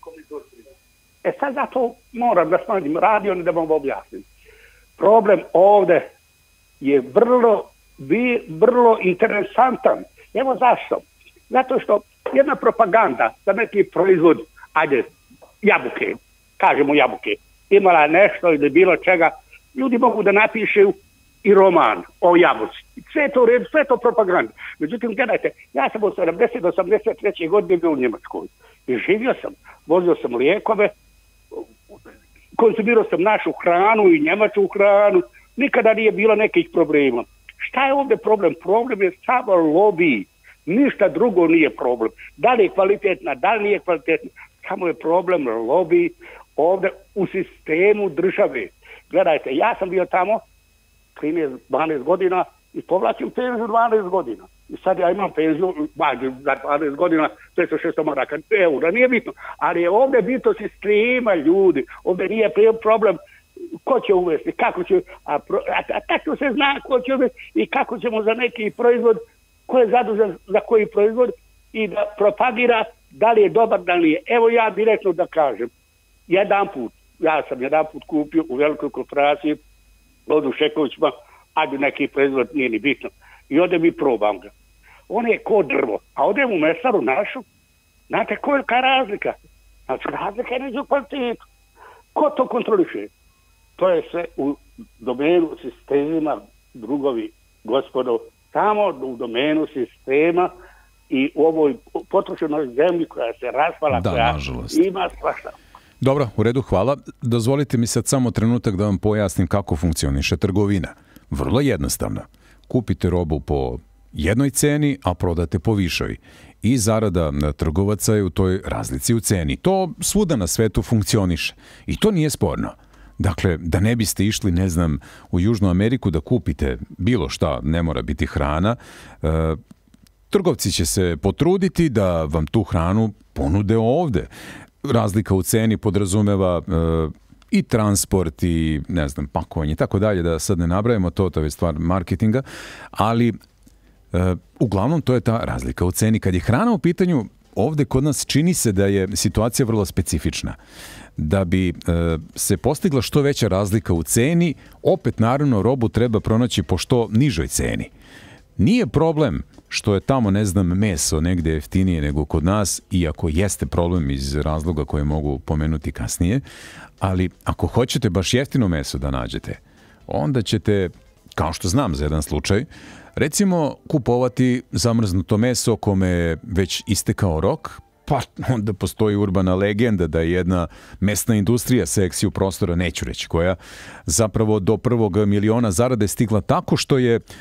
e sad zato moram da smanjim radio i da vam objasnim. Problem ovde je vrlo bi vrlo interesantan. Evo zašto? Zato što jedna propaganda za neki proizvod, ajde, jabuke, kažemo jabuke, imala nešto ili bilo čega, ljudi mogu da napišu i roman o jabuci. Sve to red, sve to propaganda. Međutim, gledajte, ja sam od sedamdeset do osamdeset treće godine bio u Njemačkoj i živio sam, vozio sam lijekove, konzumirao sam našu hranu i njemačku hranu, nikada nije bilo nekih problema. Šta je ovdje problem? Problem je samo lobby. Ništa drugo nije problem. Da li je kvalitetna, da li nije kvalitetna, samo je problem lobby ovdje u sistemu države. Gledajte, ja sam bio tamo trinaest dvanaest godina i povlačim penziju dvanaest godina. I sad ja imam penziju za dvanaest godina, petsto šesto maraka, eura, nije bitno. Ali je ovdje bitno sistema, ljudi. Ovdje nije problem ko će uvesti, kako će, a, a, a tako se zna ko će uvesti i kako ćemo za neki proizvod, ko je zadužen za koji proizvod i da propagira da li je dobar, da li je. Evo ja direktno da kažem, jedan put, ja sam jedan put kupio u velikoj korporaciji, od Šekovićima, ajde neki proizvod, nije ni bitno. I ode mi probam ga. On je ko drvo, a odem u mesaru našu, znate kolika je razlika? Znači razlika je među kvalitetu. Ko to kontroliše? To je sve u domenu sistema, drugovi, gospodo, tamo u domenu sistema i u ovoj potrošenoj zemlji koja se raspala, da, koja nažalost ima svašta. Dobro, u redu, hvala. Dozvolite mi sad samo trenutak da vam pojasnim kako funkcioniše trgovina. Vrlo jednostavno. Kupite robu po jednoj ceni, a prodate po višoj. I zarada trgovaca je u toj razlici u ceni. To svuda na svetu funkcioniše. I to nije sporno. Dakle, da ne biste išli, ne znam, u Južnu Ameriku da kupite bilo šta, ne mora biti hrana, e, trgovci će se potruditi da vam tu hranu ponude ovde. razlika u ceni podrazumeva e, i transport i, ne znam, pakovanje i tako dalje, da sad ne nabrajamo to, to je stvar marketinga, ali e, uglavnom to je ta razlika u ceni. Kad je hrana u pitanju, ovde kod nas čini se da je situacija vrlo specifična. Da bi e, se postigla što veća razlika u ceni, opet naravno robu treba pronaći po što nižoj ceni. Nije problem što je tamo, ne znam, meso negde jeftinije nego kod nas, iako jeste problem iz razloga koje mogu pomenuti kasnije, ali ako hoćete baš jeftino meso da nađete, onda ćete, kao što znam za jedan slučaj, recimo kupovati zamrznuto meso kome je već istekao rok, pa onda postoji urbana legenda da je jedna mesna industrija seksiju prostora, neću reći koja, zapravo do prvog miliona zarade stigla tako što je e,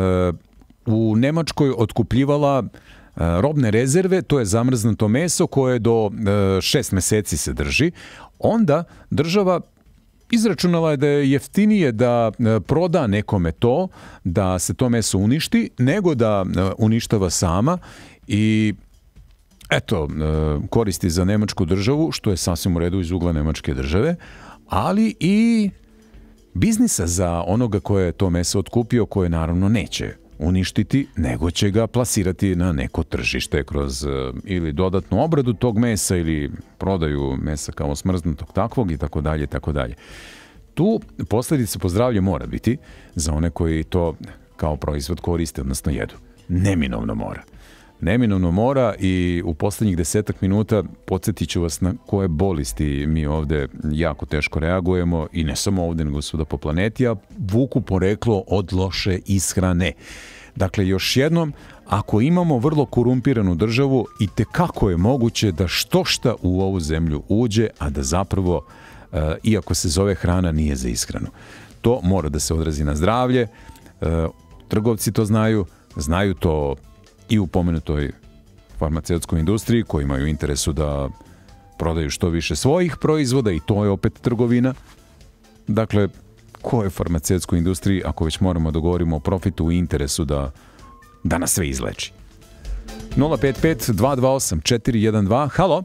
u Nemačkoj otkupljivala e, robne rezerve, to je zamrznuto meso koje do e, šest meseci se drži. Onda država izračunala je da je jeftinije da proda nekome to, da se to meso uništi, nego da uništava sama i eto, koristi za nemačku državu, što je sasvim u redu iz ugla nemačke države, ali i biznisa za onoga koje je to meso otkupio, koje naravno neće uništiti, nego će ga plasirati na neko tržište kroz ili dodatnu obradu tog mesa ili prodaju mesa kao smrznutog takvog i tako dalje i tako dalje. Tu posljedice po zdravlje mora biti za one koji to kao proizvod koriste, odnosno jedu. Neminovno mora. Neminovno mora i u posljednjih desetak minuta podsjetit ću vas na koje bolesti mi ovde jako teško reagujemo i ne samo ovde, nego svuda po planeti, a vuku poreklo od loše ishrane. Dakle, još jednom, ako imamo vrlo korumpiranu državu, i tekako je moguće da što šta u ovu zemlju uđe, a da zapravo, e, iako se zove hrana, nije za ishranu. To mora da se odrazi na zdravlje. E, trgovci to znaju, znaju to i u pomenutoj farmaceutskoj industriji, koji imaju interesu da prodaju što više svojih proizvoda i to je opet trgovina. Dakle, ko je farmaceutskoj industriji, ako već moramo da govorimo o profitu i interesu da, da nas sve izleči? nula pet pet dva dva osam četiri jedan dva. Halo?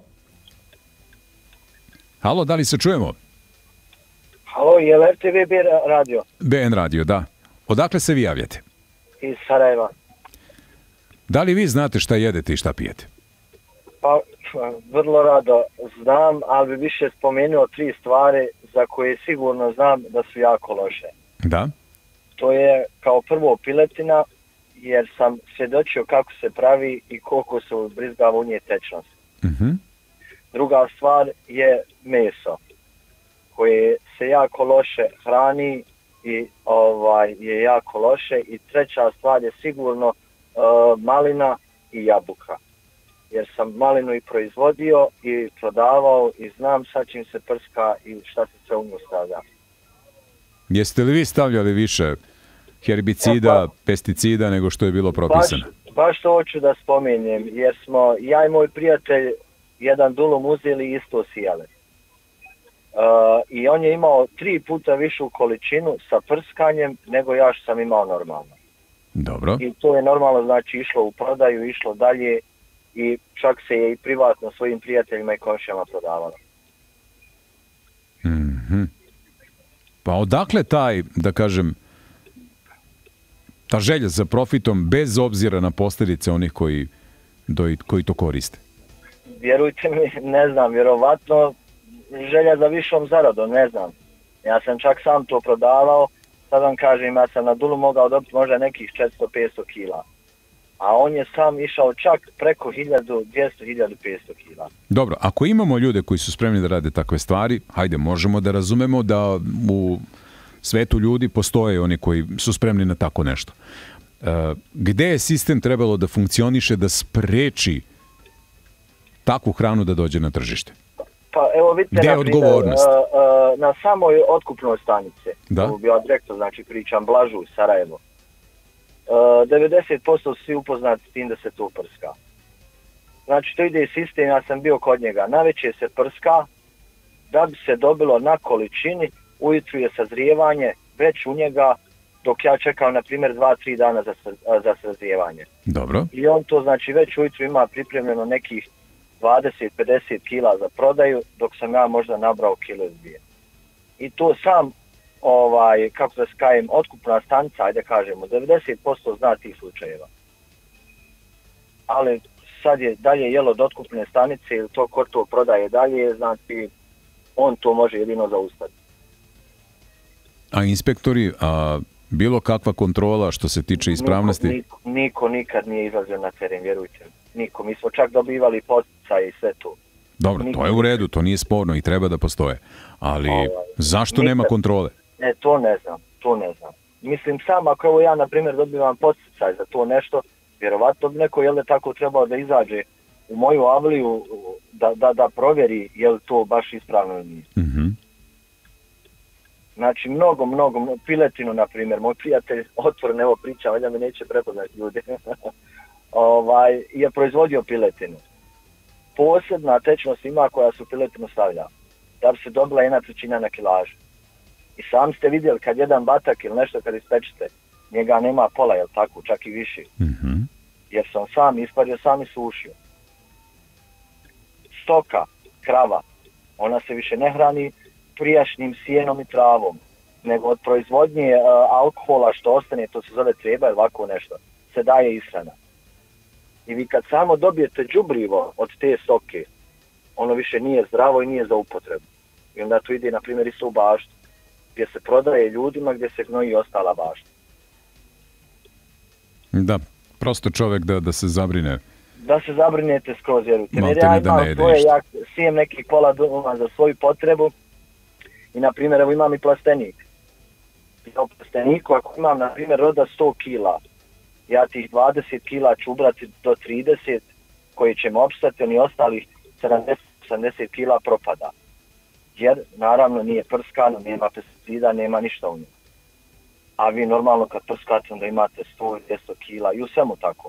Halo, da li se čujemo? Halo, je li R T V B radio? B N radio, da. Odakle se vi javljate? Iz Sarajeva. Da li vi znate šta jedete i šta pijete? Pa, vrlo rado znam, ali bi više spomenuo tri stvari za koje sigurno znam da su jako loše. Da? To je kao prvo piletina, jer sam svjedočio kako se pravi i koliko se ubrizgava u nje tečnost. Uh-huh. Druga stvar je meso, koje se jako loše hrani i ovaj je jako loše. I treća stvar je sigurno uh, malina i jabuka. Jer sam malinu i proizvodio i prodavao i znam sa čim se prska i šta se sve u nju stavlja. Jeste li vi stavljali više herbicida, e, pa, pesticida nego što je bilo propisano? Baš, baš to hoću da spomenem, jer smo ja i moj prijatelj jedan dulum uzeli i isto sijali. Uh, I on je imao tri puta višu količinu sa prskanjem nego ja što sam imao normalno. Dobro. I to je normalno, znači išlo u prodaju, išlo dalje i čak se je i privatno svojim prijateljima i komšijama prodavalo. Mm-hmm. Pa odakle taj, da kažem, ta želja za profitom bez obzira na posljedice onih koji, doj, koji to koriste? Vjerujte mi, ne znam, vjerovatno želja za višom zaradom, ne znam. Ja sam čak sam to prodavao, sad vam kažem, ja sam na dulu mogao dobiti možda nekih četiristo do petsto kila. A on je sam išao čak preko hiljadu dvjesto do hiljadu petsto kila. Dobro, ako imamo ljude koji su spremni da rade takve stvari, hajde, možemo da razumemo da u svetu ljudi postoje oni koji su spremni na tako nešto. E, gde je sistem trebalo da funkcioniše da spreči takvu hranu da dođe na tržište? Pa evo vidite, gde je na primjer, odgovornost? Uh, uh, na samoj otkupnoj stanici, da? Ovo bi ja direktno, znači pričam Blažu u Sarajevo. Uh, devedeset posto svi upoznati s tim da se to prska. Znači to ide sistem, ja sam bio kod njega. Naveče se prska da bi se dobilo na količini, ujutru je sazrijevanje već u njega, dok ja čekam na primjer dva do tri dana za, za sazrijevanje. Dobro. I on to znači već ujutru ima pripremljeno nekih dvadeset do pedeset kila za prodaju, dok sam ja možda nabrao kilo dvije. I to sam, ovaj, kako da skajem, otkupna stanica, ajde kažemo, devedeset posto zna tih slučajeva. Ali sad je dalje jelo od otkupne stanice ili to ko to prodaje dalje, znači on to može jedino zaustaviti. A inspektori, a bilo kakva kontrola što se tiče ispravnosti? Niko, niko, niko nikad nije izlazio na teren, vjerujte. Niko. Mi smo čak dobivali poticaje i sve to. Dobro, niko. To je u redu, to nije sporno i treba da postoje. Ali ovaj, zašto nikad nema kontrole? E, to ne znam, to ne znam. Mislim, sam ako evo ja, na primjer, dobivam poticaj za to nešto, vjerovatno bi neko, jel da tako trebao da izađe u moju avliju da, da, da provjeri je li to baš ispravno ili nije. Mm-hmm. Znači, mnogo, mnogo, mnogo, piletinu, na primjer, moj prijatelj otvoreno evo priča, valjda me neće prepoznati ljudi, ovaj, je proizvodio piletinu. Posebna tečnost ima koja su piletinu stavlja, da bi se dobila jedna trećina na kilažu. I sami ste vidjeli kad jedan batak ili nešto kad ispečete, njega nema pola, jel tako, čak i više. Mm-hmm. Jer sam sam ispario, sam i sušio. Stoka, krava, ona se više ne hrani prijašnjim sjenom i travom, nego od proizvodnje uh, alkohola što ostane, to se zove treba ili ovako nešto, se daje ishrana. I vi kad samo dobijete đubrivo od te stoke, ono više nije zdravo i nije za upotrebu. I onda to ide, na primjer, isto u baštu, gdje se prodaje ljudima, gdje se gnoji i ostala bašta. Da, prosto čovjek da, da se zabrine. Da se zabrinete skroz, vjerujte. Jer ja imam svoje, ja sijem nekih pola doma za svoju potrebu i, na primjer, evo imam i plastenik. I u plasteniku, ako imam, na primjer, roda sto kila, ja tih dvadeset kila ću ubrati do trideset, koji će mi opstati, oni ostalih sedamdeset do osamdeset kila propada. Jer, naravno, nije prskano, nema pesticida, nema ništa u njemu. A vi normalno kad prskate, onda imate sto do dvjesto kila i u svemu tako.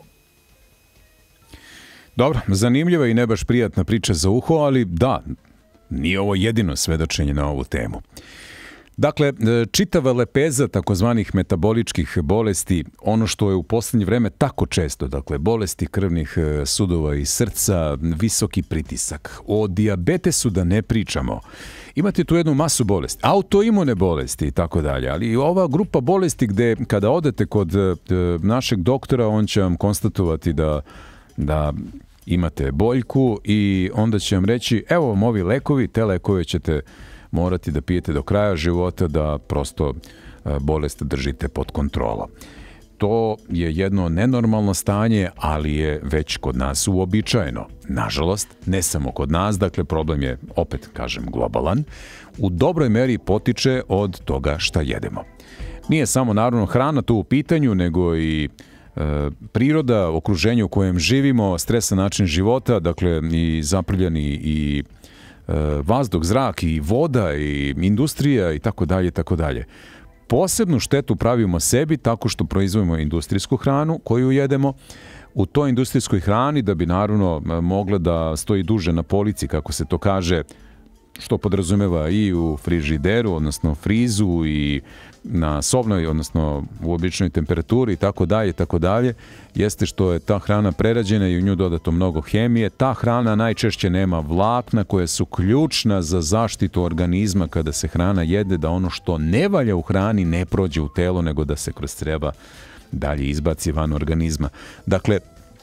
Dobro, zanimljiva i ne baš prijatna priča za uho, ali da, nije ovo jedino svedočenje na ovu temu. Dakle, čitava lepeza takozvanih metaboličkih bolesti, ono što je u posljednje vreme tako često, dakle, bolesti krvnih sudova i srca, visoki pritisak, o dijabetesu da ne pričamo. Imate tu jednu masu bolesti, autoimune bolesti i tako dalje, ali ova grupa bolesti gde kada odete kod našeg doktora, on će vam konstatovati da, da imate boljku i onda će vam reći, evo vam ovi lekovi, te lekove ćete morati da pijete do kraja života da prosto bolest držite pod kontrolom. To je jedno nenormalno stanje, ali je već kod nas uobičajeno. Nažalost, ne samo kod nas, dakle problem je, opet kažem, globalan. U dobroj meri potiče od toga šta jedemo. Nije samo naravno hrana tu u pitanju, nego i e, priroda, okruženje u kojem živimo, stresan način života, dakle i zaprljani i vazduh, zrak i voda i industrija i tako dalje, tako dalje. Posebnu štetu pravimo sebi tako što proizvodimo industrijsku hranu koju jedemo. U toj industrijskoj hrani da bi naravno mogla da stoji duže na polici, kako se to kaže, što podrazumeva i u frižideru, odnosno frizu i na sobnoj, odnosno u običnoj temperaturi i tako dalje, tako dalje, jeste što je ta hrana prerađena i u nju dodato mnogo hemije. Ta hrana najčešće nema vlakna koja su ključna za zaštitu organizma kada se hrana jede, da ono što ne valja u hrani ne prođe u telo, nego da se kroz creva dalje izbaci van organizma. Dakle,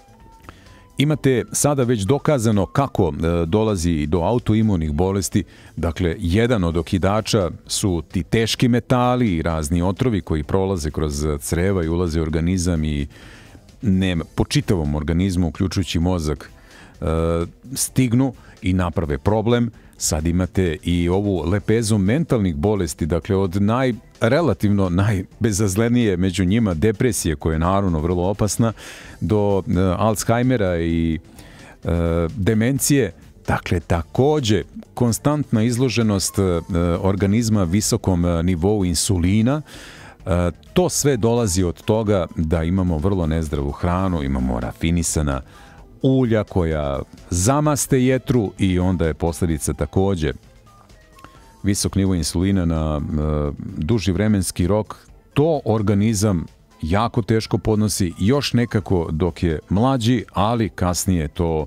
imate sada već dokazano kako e, dolazi do autoimunih bolesti. Dakle, jedan od okidača su ti teški metali i razni otrovi koji prolaze kroz creva i ulaze u organizam i ne, po čitavom organizmu, uključujući mozak, e, stignu i naprave problem. Sad imate i ovu lepezu mentalnih bolesti, dakle od naj, relativno najbezazlenije među njima depresije, koja je naravno vrlo opasna, do uh, Alzheimera i uh, demencije. Dakle, takođe konstantna izloženost uh, organizma visokom uh, nivou insulina. Uh, to sve dolazi od toga da imamo vrlo nezdravu hranu, imamo rafinisana ulja koja zamaste jetru i onda je posljedica takođe visok nivo insulina na uh, duži vremenski rok. To organizam jako teško podnosi, još nekako dok je mlađi, ali kasnije to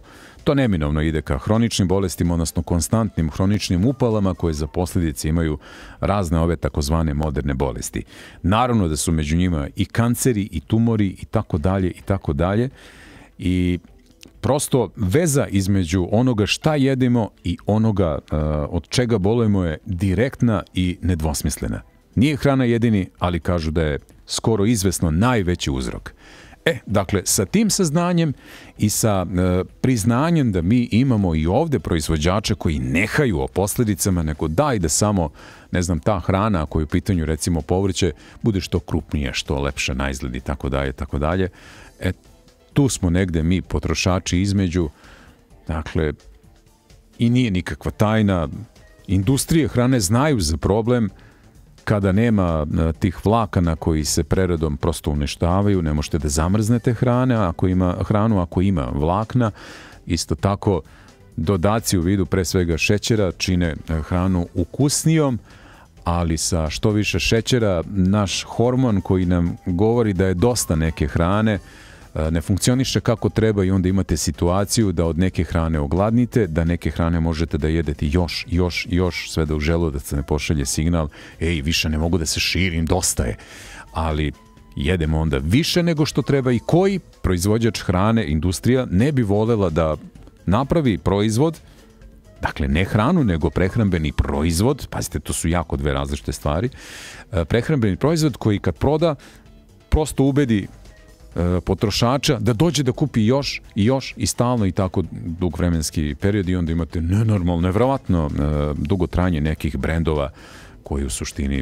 to neminovno ide ka hroničnim bolestima, odnosno konstantnim hroničnim upalama koje za posljedice imaju razne ove takozvane moderne bolesti. Naravno da su među njima i kanceri, i tumori, i tako dalje, i tako dalje. I prosto veza između onoga šta jedemo i onoga uh, od čega bolujemo je direktna i nedvosmislena. Nije hrana jedini, ali kažu da je skoro izvesno najveći uzrok. E, dakle, sa tim saznanjem i sa e, priznanjem da mi imamo i ovde proizvođače koji ne haju o posljedicama, nego daj da samo, ne znam, ta hrana, ako je u pitanju recimo povrće, bude što krupnije, što lepše na izgled i tako dalje, tako dalje. E, tu smo negde mi potrošači između, dakle, i nije nikakva tajna. Industrije hrane znaju za problem kada nema tih vlakana koji se preradom prosto uništavaju, ne možete da zamrznete hrane, ako ima, hranu ako ima vlakna. Isto tako, dodaci u vidu pre svega šećera čine hranu ukusnijom, ali sa što više šećera, naš hormon koji nam govori da je dosta neke hrane, ne funkcioniše kako treba i onda imate situaciju da od neke hrane ogladnite, da neke hrane možete da jedete još, još, još, sve da u želudac ne pošalje signal, ej, više ne mogu da se širim, dosta je. Ali jedemo onda više nego što treba i koji proizvođač hrane, industrija, ne bi volela da napravi proizvod, dakle ne hranu, nego prehrambeni proizvod, pazite, to su jako dve različite stvari, prehrambeni proizvod koji kad proda, prosto ubedi potrošača da dođe da kupi još i još i stalno i tako dug vremenski period i onda imate nenormalno, nevjerovatno dugo trajanje nekih brendova koji u suštini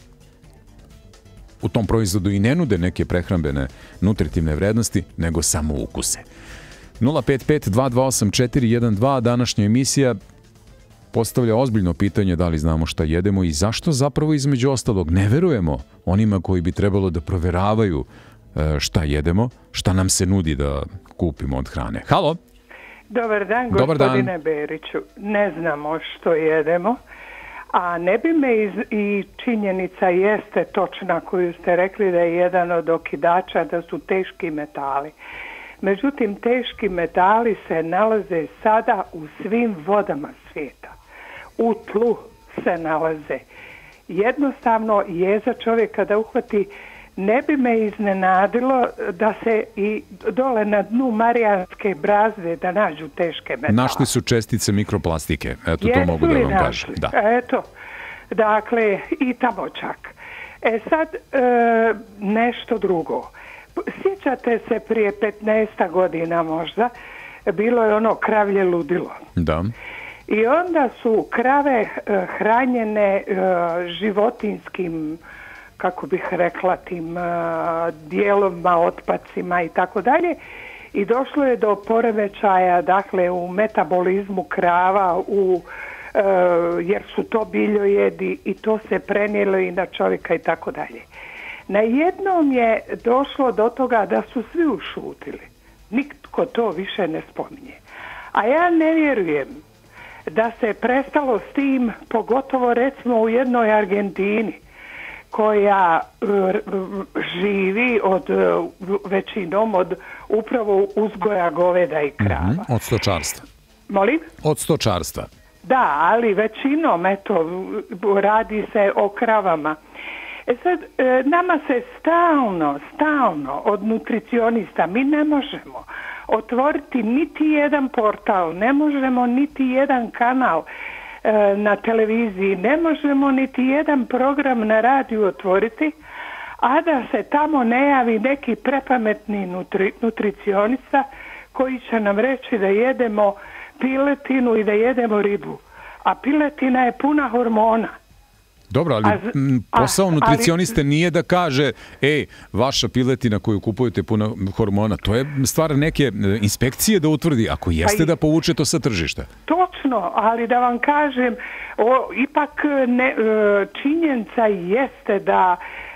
u tom proizvodu i ne nude neke prehrambene nutritivne vrednosti, nego samo ukuse. nula pet pet dva dva osam četiri jedan dva, današnja emisija postavlja ozbiljno pitanje da li znamo šta jedemo i zašto zapravo između ostalog ne verujemo onima koji bi trebalo da proveravaju šta jedemo, šta nam se nudi da kupimo od hrane. Halo? Dobar dan, Dobar gospodine dan. Beriću. Ne znamo što jedemo, a ne bi me iz, i činjenica jeste točna koju ste rekli da je jedan od okidača da su teški metali. Međutim, teški metali se nalaze sada u svim vodama svijeta. U tlu se nalaze. Jednostavno je za čovjeka da uhvati. Ne bi me iznenadilo da se i dole na dnu Marijanske brazde da nađu teške metale. Našli su čestice mikroplastike. Eto, Jesu to mogu da vam kažem. Da. Eto, dakle, i tamo čak. E sad, e, nešto drugo. Sjećate se prije petnaest godina možda, bilo je ono kravlje ludilo. Da. I onda su krave e, hranjene e, životinskim, kako bih rekla, tim uh, dijelovima, otpacima i tako dalje. I došlo je do poremećaja, dakle, u metabolizmu krava, u, uh, jer su to biljojedi i to se prenijelo i na čovjeka i tako dalje. Na jednom je došlo do toga da su svi ušutili. Nitko to više ne spominje. A ja ne vjerujem da se prestalo s tim, pogotovo recimo u jednoj Argentini, koja uh, živi od uh, većinom od upravo uzgoja goveda i krava. Mm-hmm. Od stočarstva. Molim? Od stočarstva. Da, ali većinom, eto, radi se o kravama. E sad, e, nama se stalno, stalno od nutricionista, mi ne možemo otvoriti niti jedan portal, ne možemo niti jedan kanal na televiziji, ne možemo niti jedan program na radiju otvoriti, a da se tamo ne javi neki prepametni nutri, nutricionista koji će nam reći da jedemo piletinu i da jedemo ribu. A piletina je puna hormona. Dobro, ali posao a, nutricioniste ali, nije da kaže, ej, vaša piletina koju kupujete puna hormona, to je stvar neke inspekcije da utvrdi, ako jeste da povuče to sa tržišta. Točno, ali da vam kažem, o, ipak ne, činjenica jeste da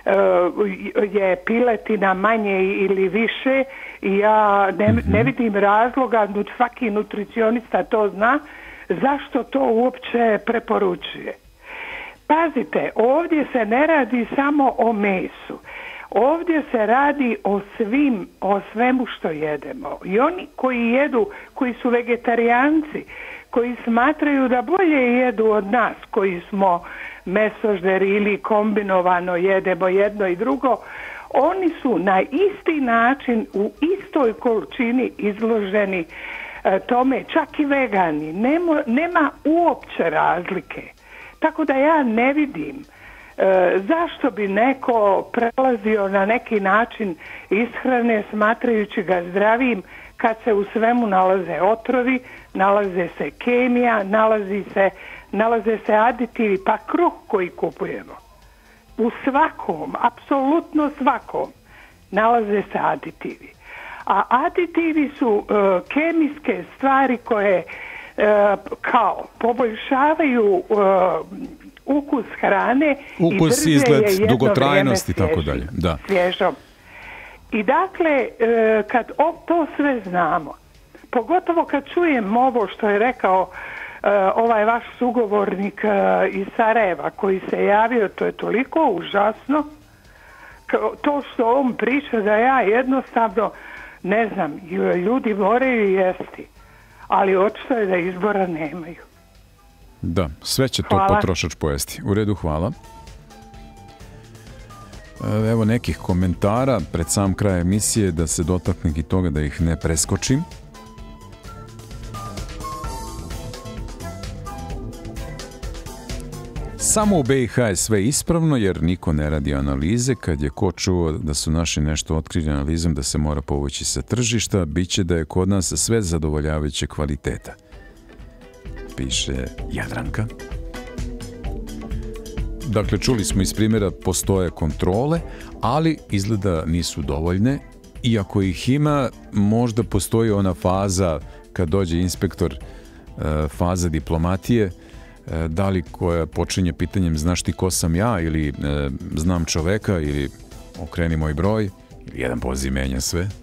je piletina manje ili više i ja ne, mm-hmm. ne vidim razloga, svaki nutricionista to zna, zašto to uopće preporučuje. Pazite, ovdje se ne radi samo o mesu. Ovdje se radi o svim, o svemu što jedemo. I oni koji jedu, koji su vegetarijanci, koji smatraju da bolje jedu od nas, koji smo mesožderi ili kombinovano jedemo jedno i drugo, oni su na isti način u istoj količini izloženi e, tome, čak i vegani. Nemo, nema uopće razlike. Tako da ja ne vidim e, zašto bi neko prelazio na neki način ishrane smatrajući ga zdravim kad se u svemu nalaze otrovi, nalaze se kemija, nalazi se, nalaze se aditivi, pa kruh koji kupujemo. U svakom, apsolutno svakom, nalaze se aditivi. A aditivi su uh, kemijske stvari koje uh, kao poboljšavaju uh, ukus hrane ukus, i izgled, je dugotrajnost i tako dalje. Da. Svježom. I dakle, uh, kad o, to sve znamo, pogotovo kad čujem ovo što je rekao Uh, ovaj vaš sugovornik uh, iz Sarajeva koji se javio, to je toliko užasno, to što on priča da ja jednostavno ne znam, ljudi moraju jesti, ali očito je da izbora nemaju. Da, sve će to hvala. Potrošač pojesti. U redu, hvala. Evo nekih komentara pred sam kraj emisije da se dotaknem i toga da ih ne preskočim. Samo u B i H je sve ispravno jer niko ne radi analize. Kad je ko čuo da su naši nešto otkrili analizom da se mora povući sa tržišta, bit će da je kod nas sve zadovoljavajuće kvaliteta. Piše Jadranka. Dakle, čuli smo iz primjera postoje kontrole, ali izgleda nisu dovoljne. Iako ih ima, možda postoji ona faza kad dođe inspektor, faza diplomatije, da li koja počinje pitanjem znaš ti ko sam ja ili e, znam čoveka ili okreni moj broj ili jedan poziv menja sve. E,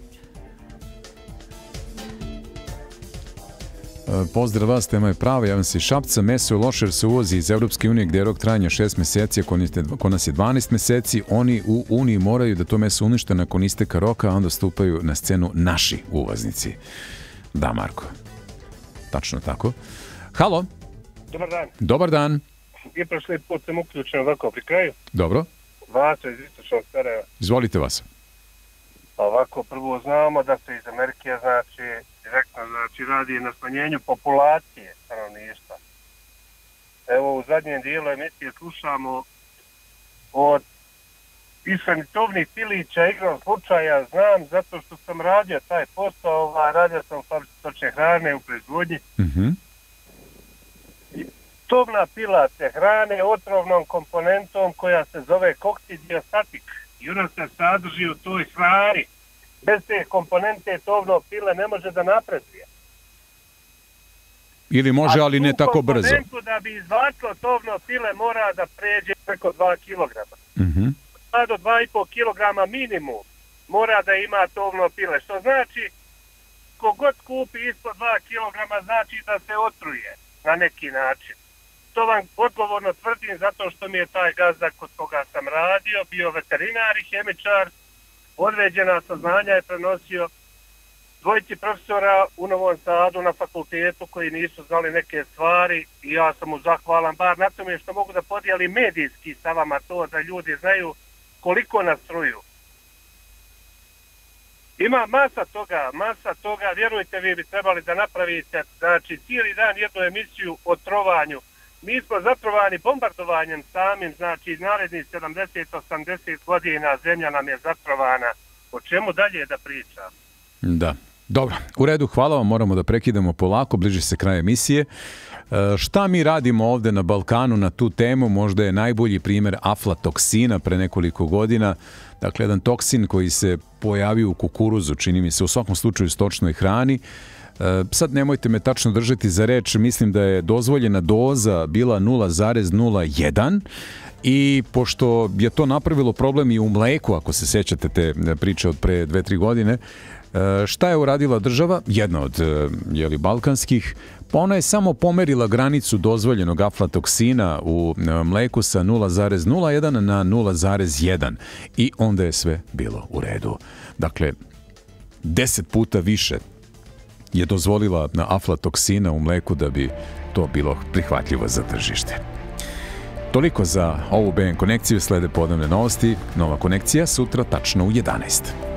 pozdrav vas, tema je prava, javim se iz Šapca. Meso loše jer se uvozi iz Evropske unije gdje je rok trajanja šest mjeseci, a kod nas je dvanaest mjeseci. Oni u Uniji moraju da to meso unište nakon isteka roka, a onda stupaju na scenu naši uvoznici. Da, Marko. Tačno tako. Halo? Dobar dan. Dobar dan. I prošli put sam uključen ovako pri kraju. Dobro. Vaso iz istočnog Sarajeva. Izvolite vas. Ovako, prvo znamo da se iz Amerike, znači, direktno znači, radi na smanjenju populacije stanovništva. Evo, u zadnjem dijelu emisije slušamo od ishanitovnih pilića igrom slučaja. Znam, zato što sam radio taj posao, ovaj, radio sam u fabrici stočne hrane u proizvodnji. Mhm. Tovna pila se hrane otrovnom komponentom koja se zove koksidiostatik i ona se sadrži u toj hrani. Bez te komponente tovno pile ne može da napreduje. Ili može, ali ne tako brzo. A tu komponentu da bi izvlačilo tovno pile mora da pređe preko dva kilograma. Mm-hmm. dva do dva i po kilograma minimum mora da ima tovno pile. Što znači, kogod kupi ispod dva kilograma znači da se otruje na neki način. To vam odgovorno tvrdim zato što mi je taj gazda kod koga sam radio bio veterinar i hemičar. Određena saznanja je prenosio dvojici profesora u Novom Sadu na fakultetu koji nisu znali neke stvari i ja sam mu zahvalan bar na tome što mogu da podijelim medijski sa vama to da ljudi znaju koliko nas truju. Ima masa toga, masa toga, vjerujte vi bi trebali da napravite, znači cijeli dan jednu emisiju o trovanju. Mi smo zatrovani bombardovanjem samim, znači narednih sedamdeset do osamdeset godina zemlja nam je zatrovana. O čemu dalje da pričam? Da, dobro. U redu, hvala vam, moramo da prekidamo polako, bliži se kraj emisije. E, šta mi radimo ovde na Balkanu na tu temu? Možda je najbolji primjer aflatoksina pre nekoliko godina. Dakle, jedan toksin koji se pojavio u kukuruzu, čini mi se, u svakom slučaju stočnoj hrani. Sad nemojte me tačno držati za reč, mislim da je dozvoljena doza bila nula zarez nula jedan i pošto je to napravilo problem i u mleku, ako se sjećate te priče od pre dve tri godine, Šta je uradila država? Jedna od jeli, balkanskih. Pa ona je samo pomerila granicu dozvoljenog aflatoksina u mleku sa nula zarez nula jedan na nula zarez jedan i onda je sve bilo u redu. Dakle, deset puta više je dozvolila na aflatoksina u mleku da bi to bilo prihvatljivo za tržište. Toliko za ovu B N konekciju, slede podnevne novosti. Nova konekcija sutra tačno u jedanaest.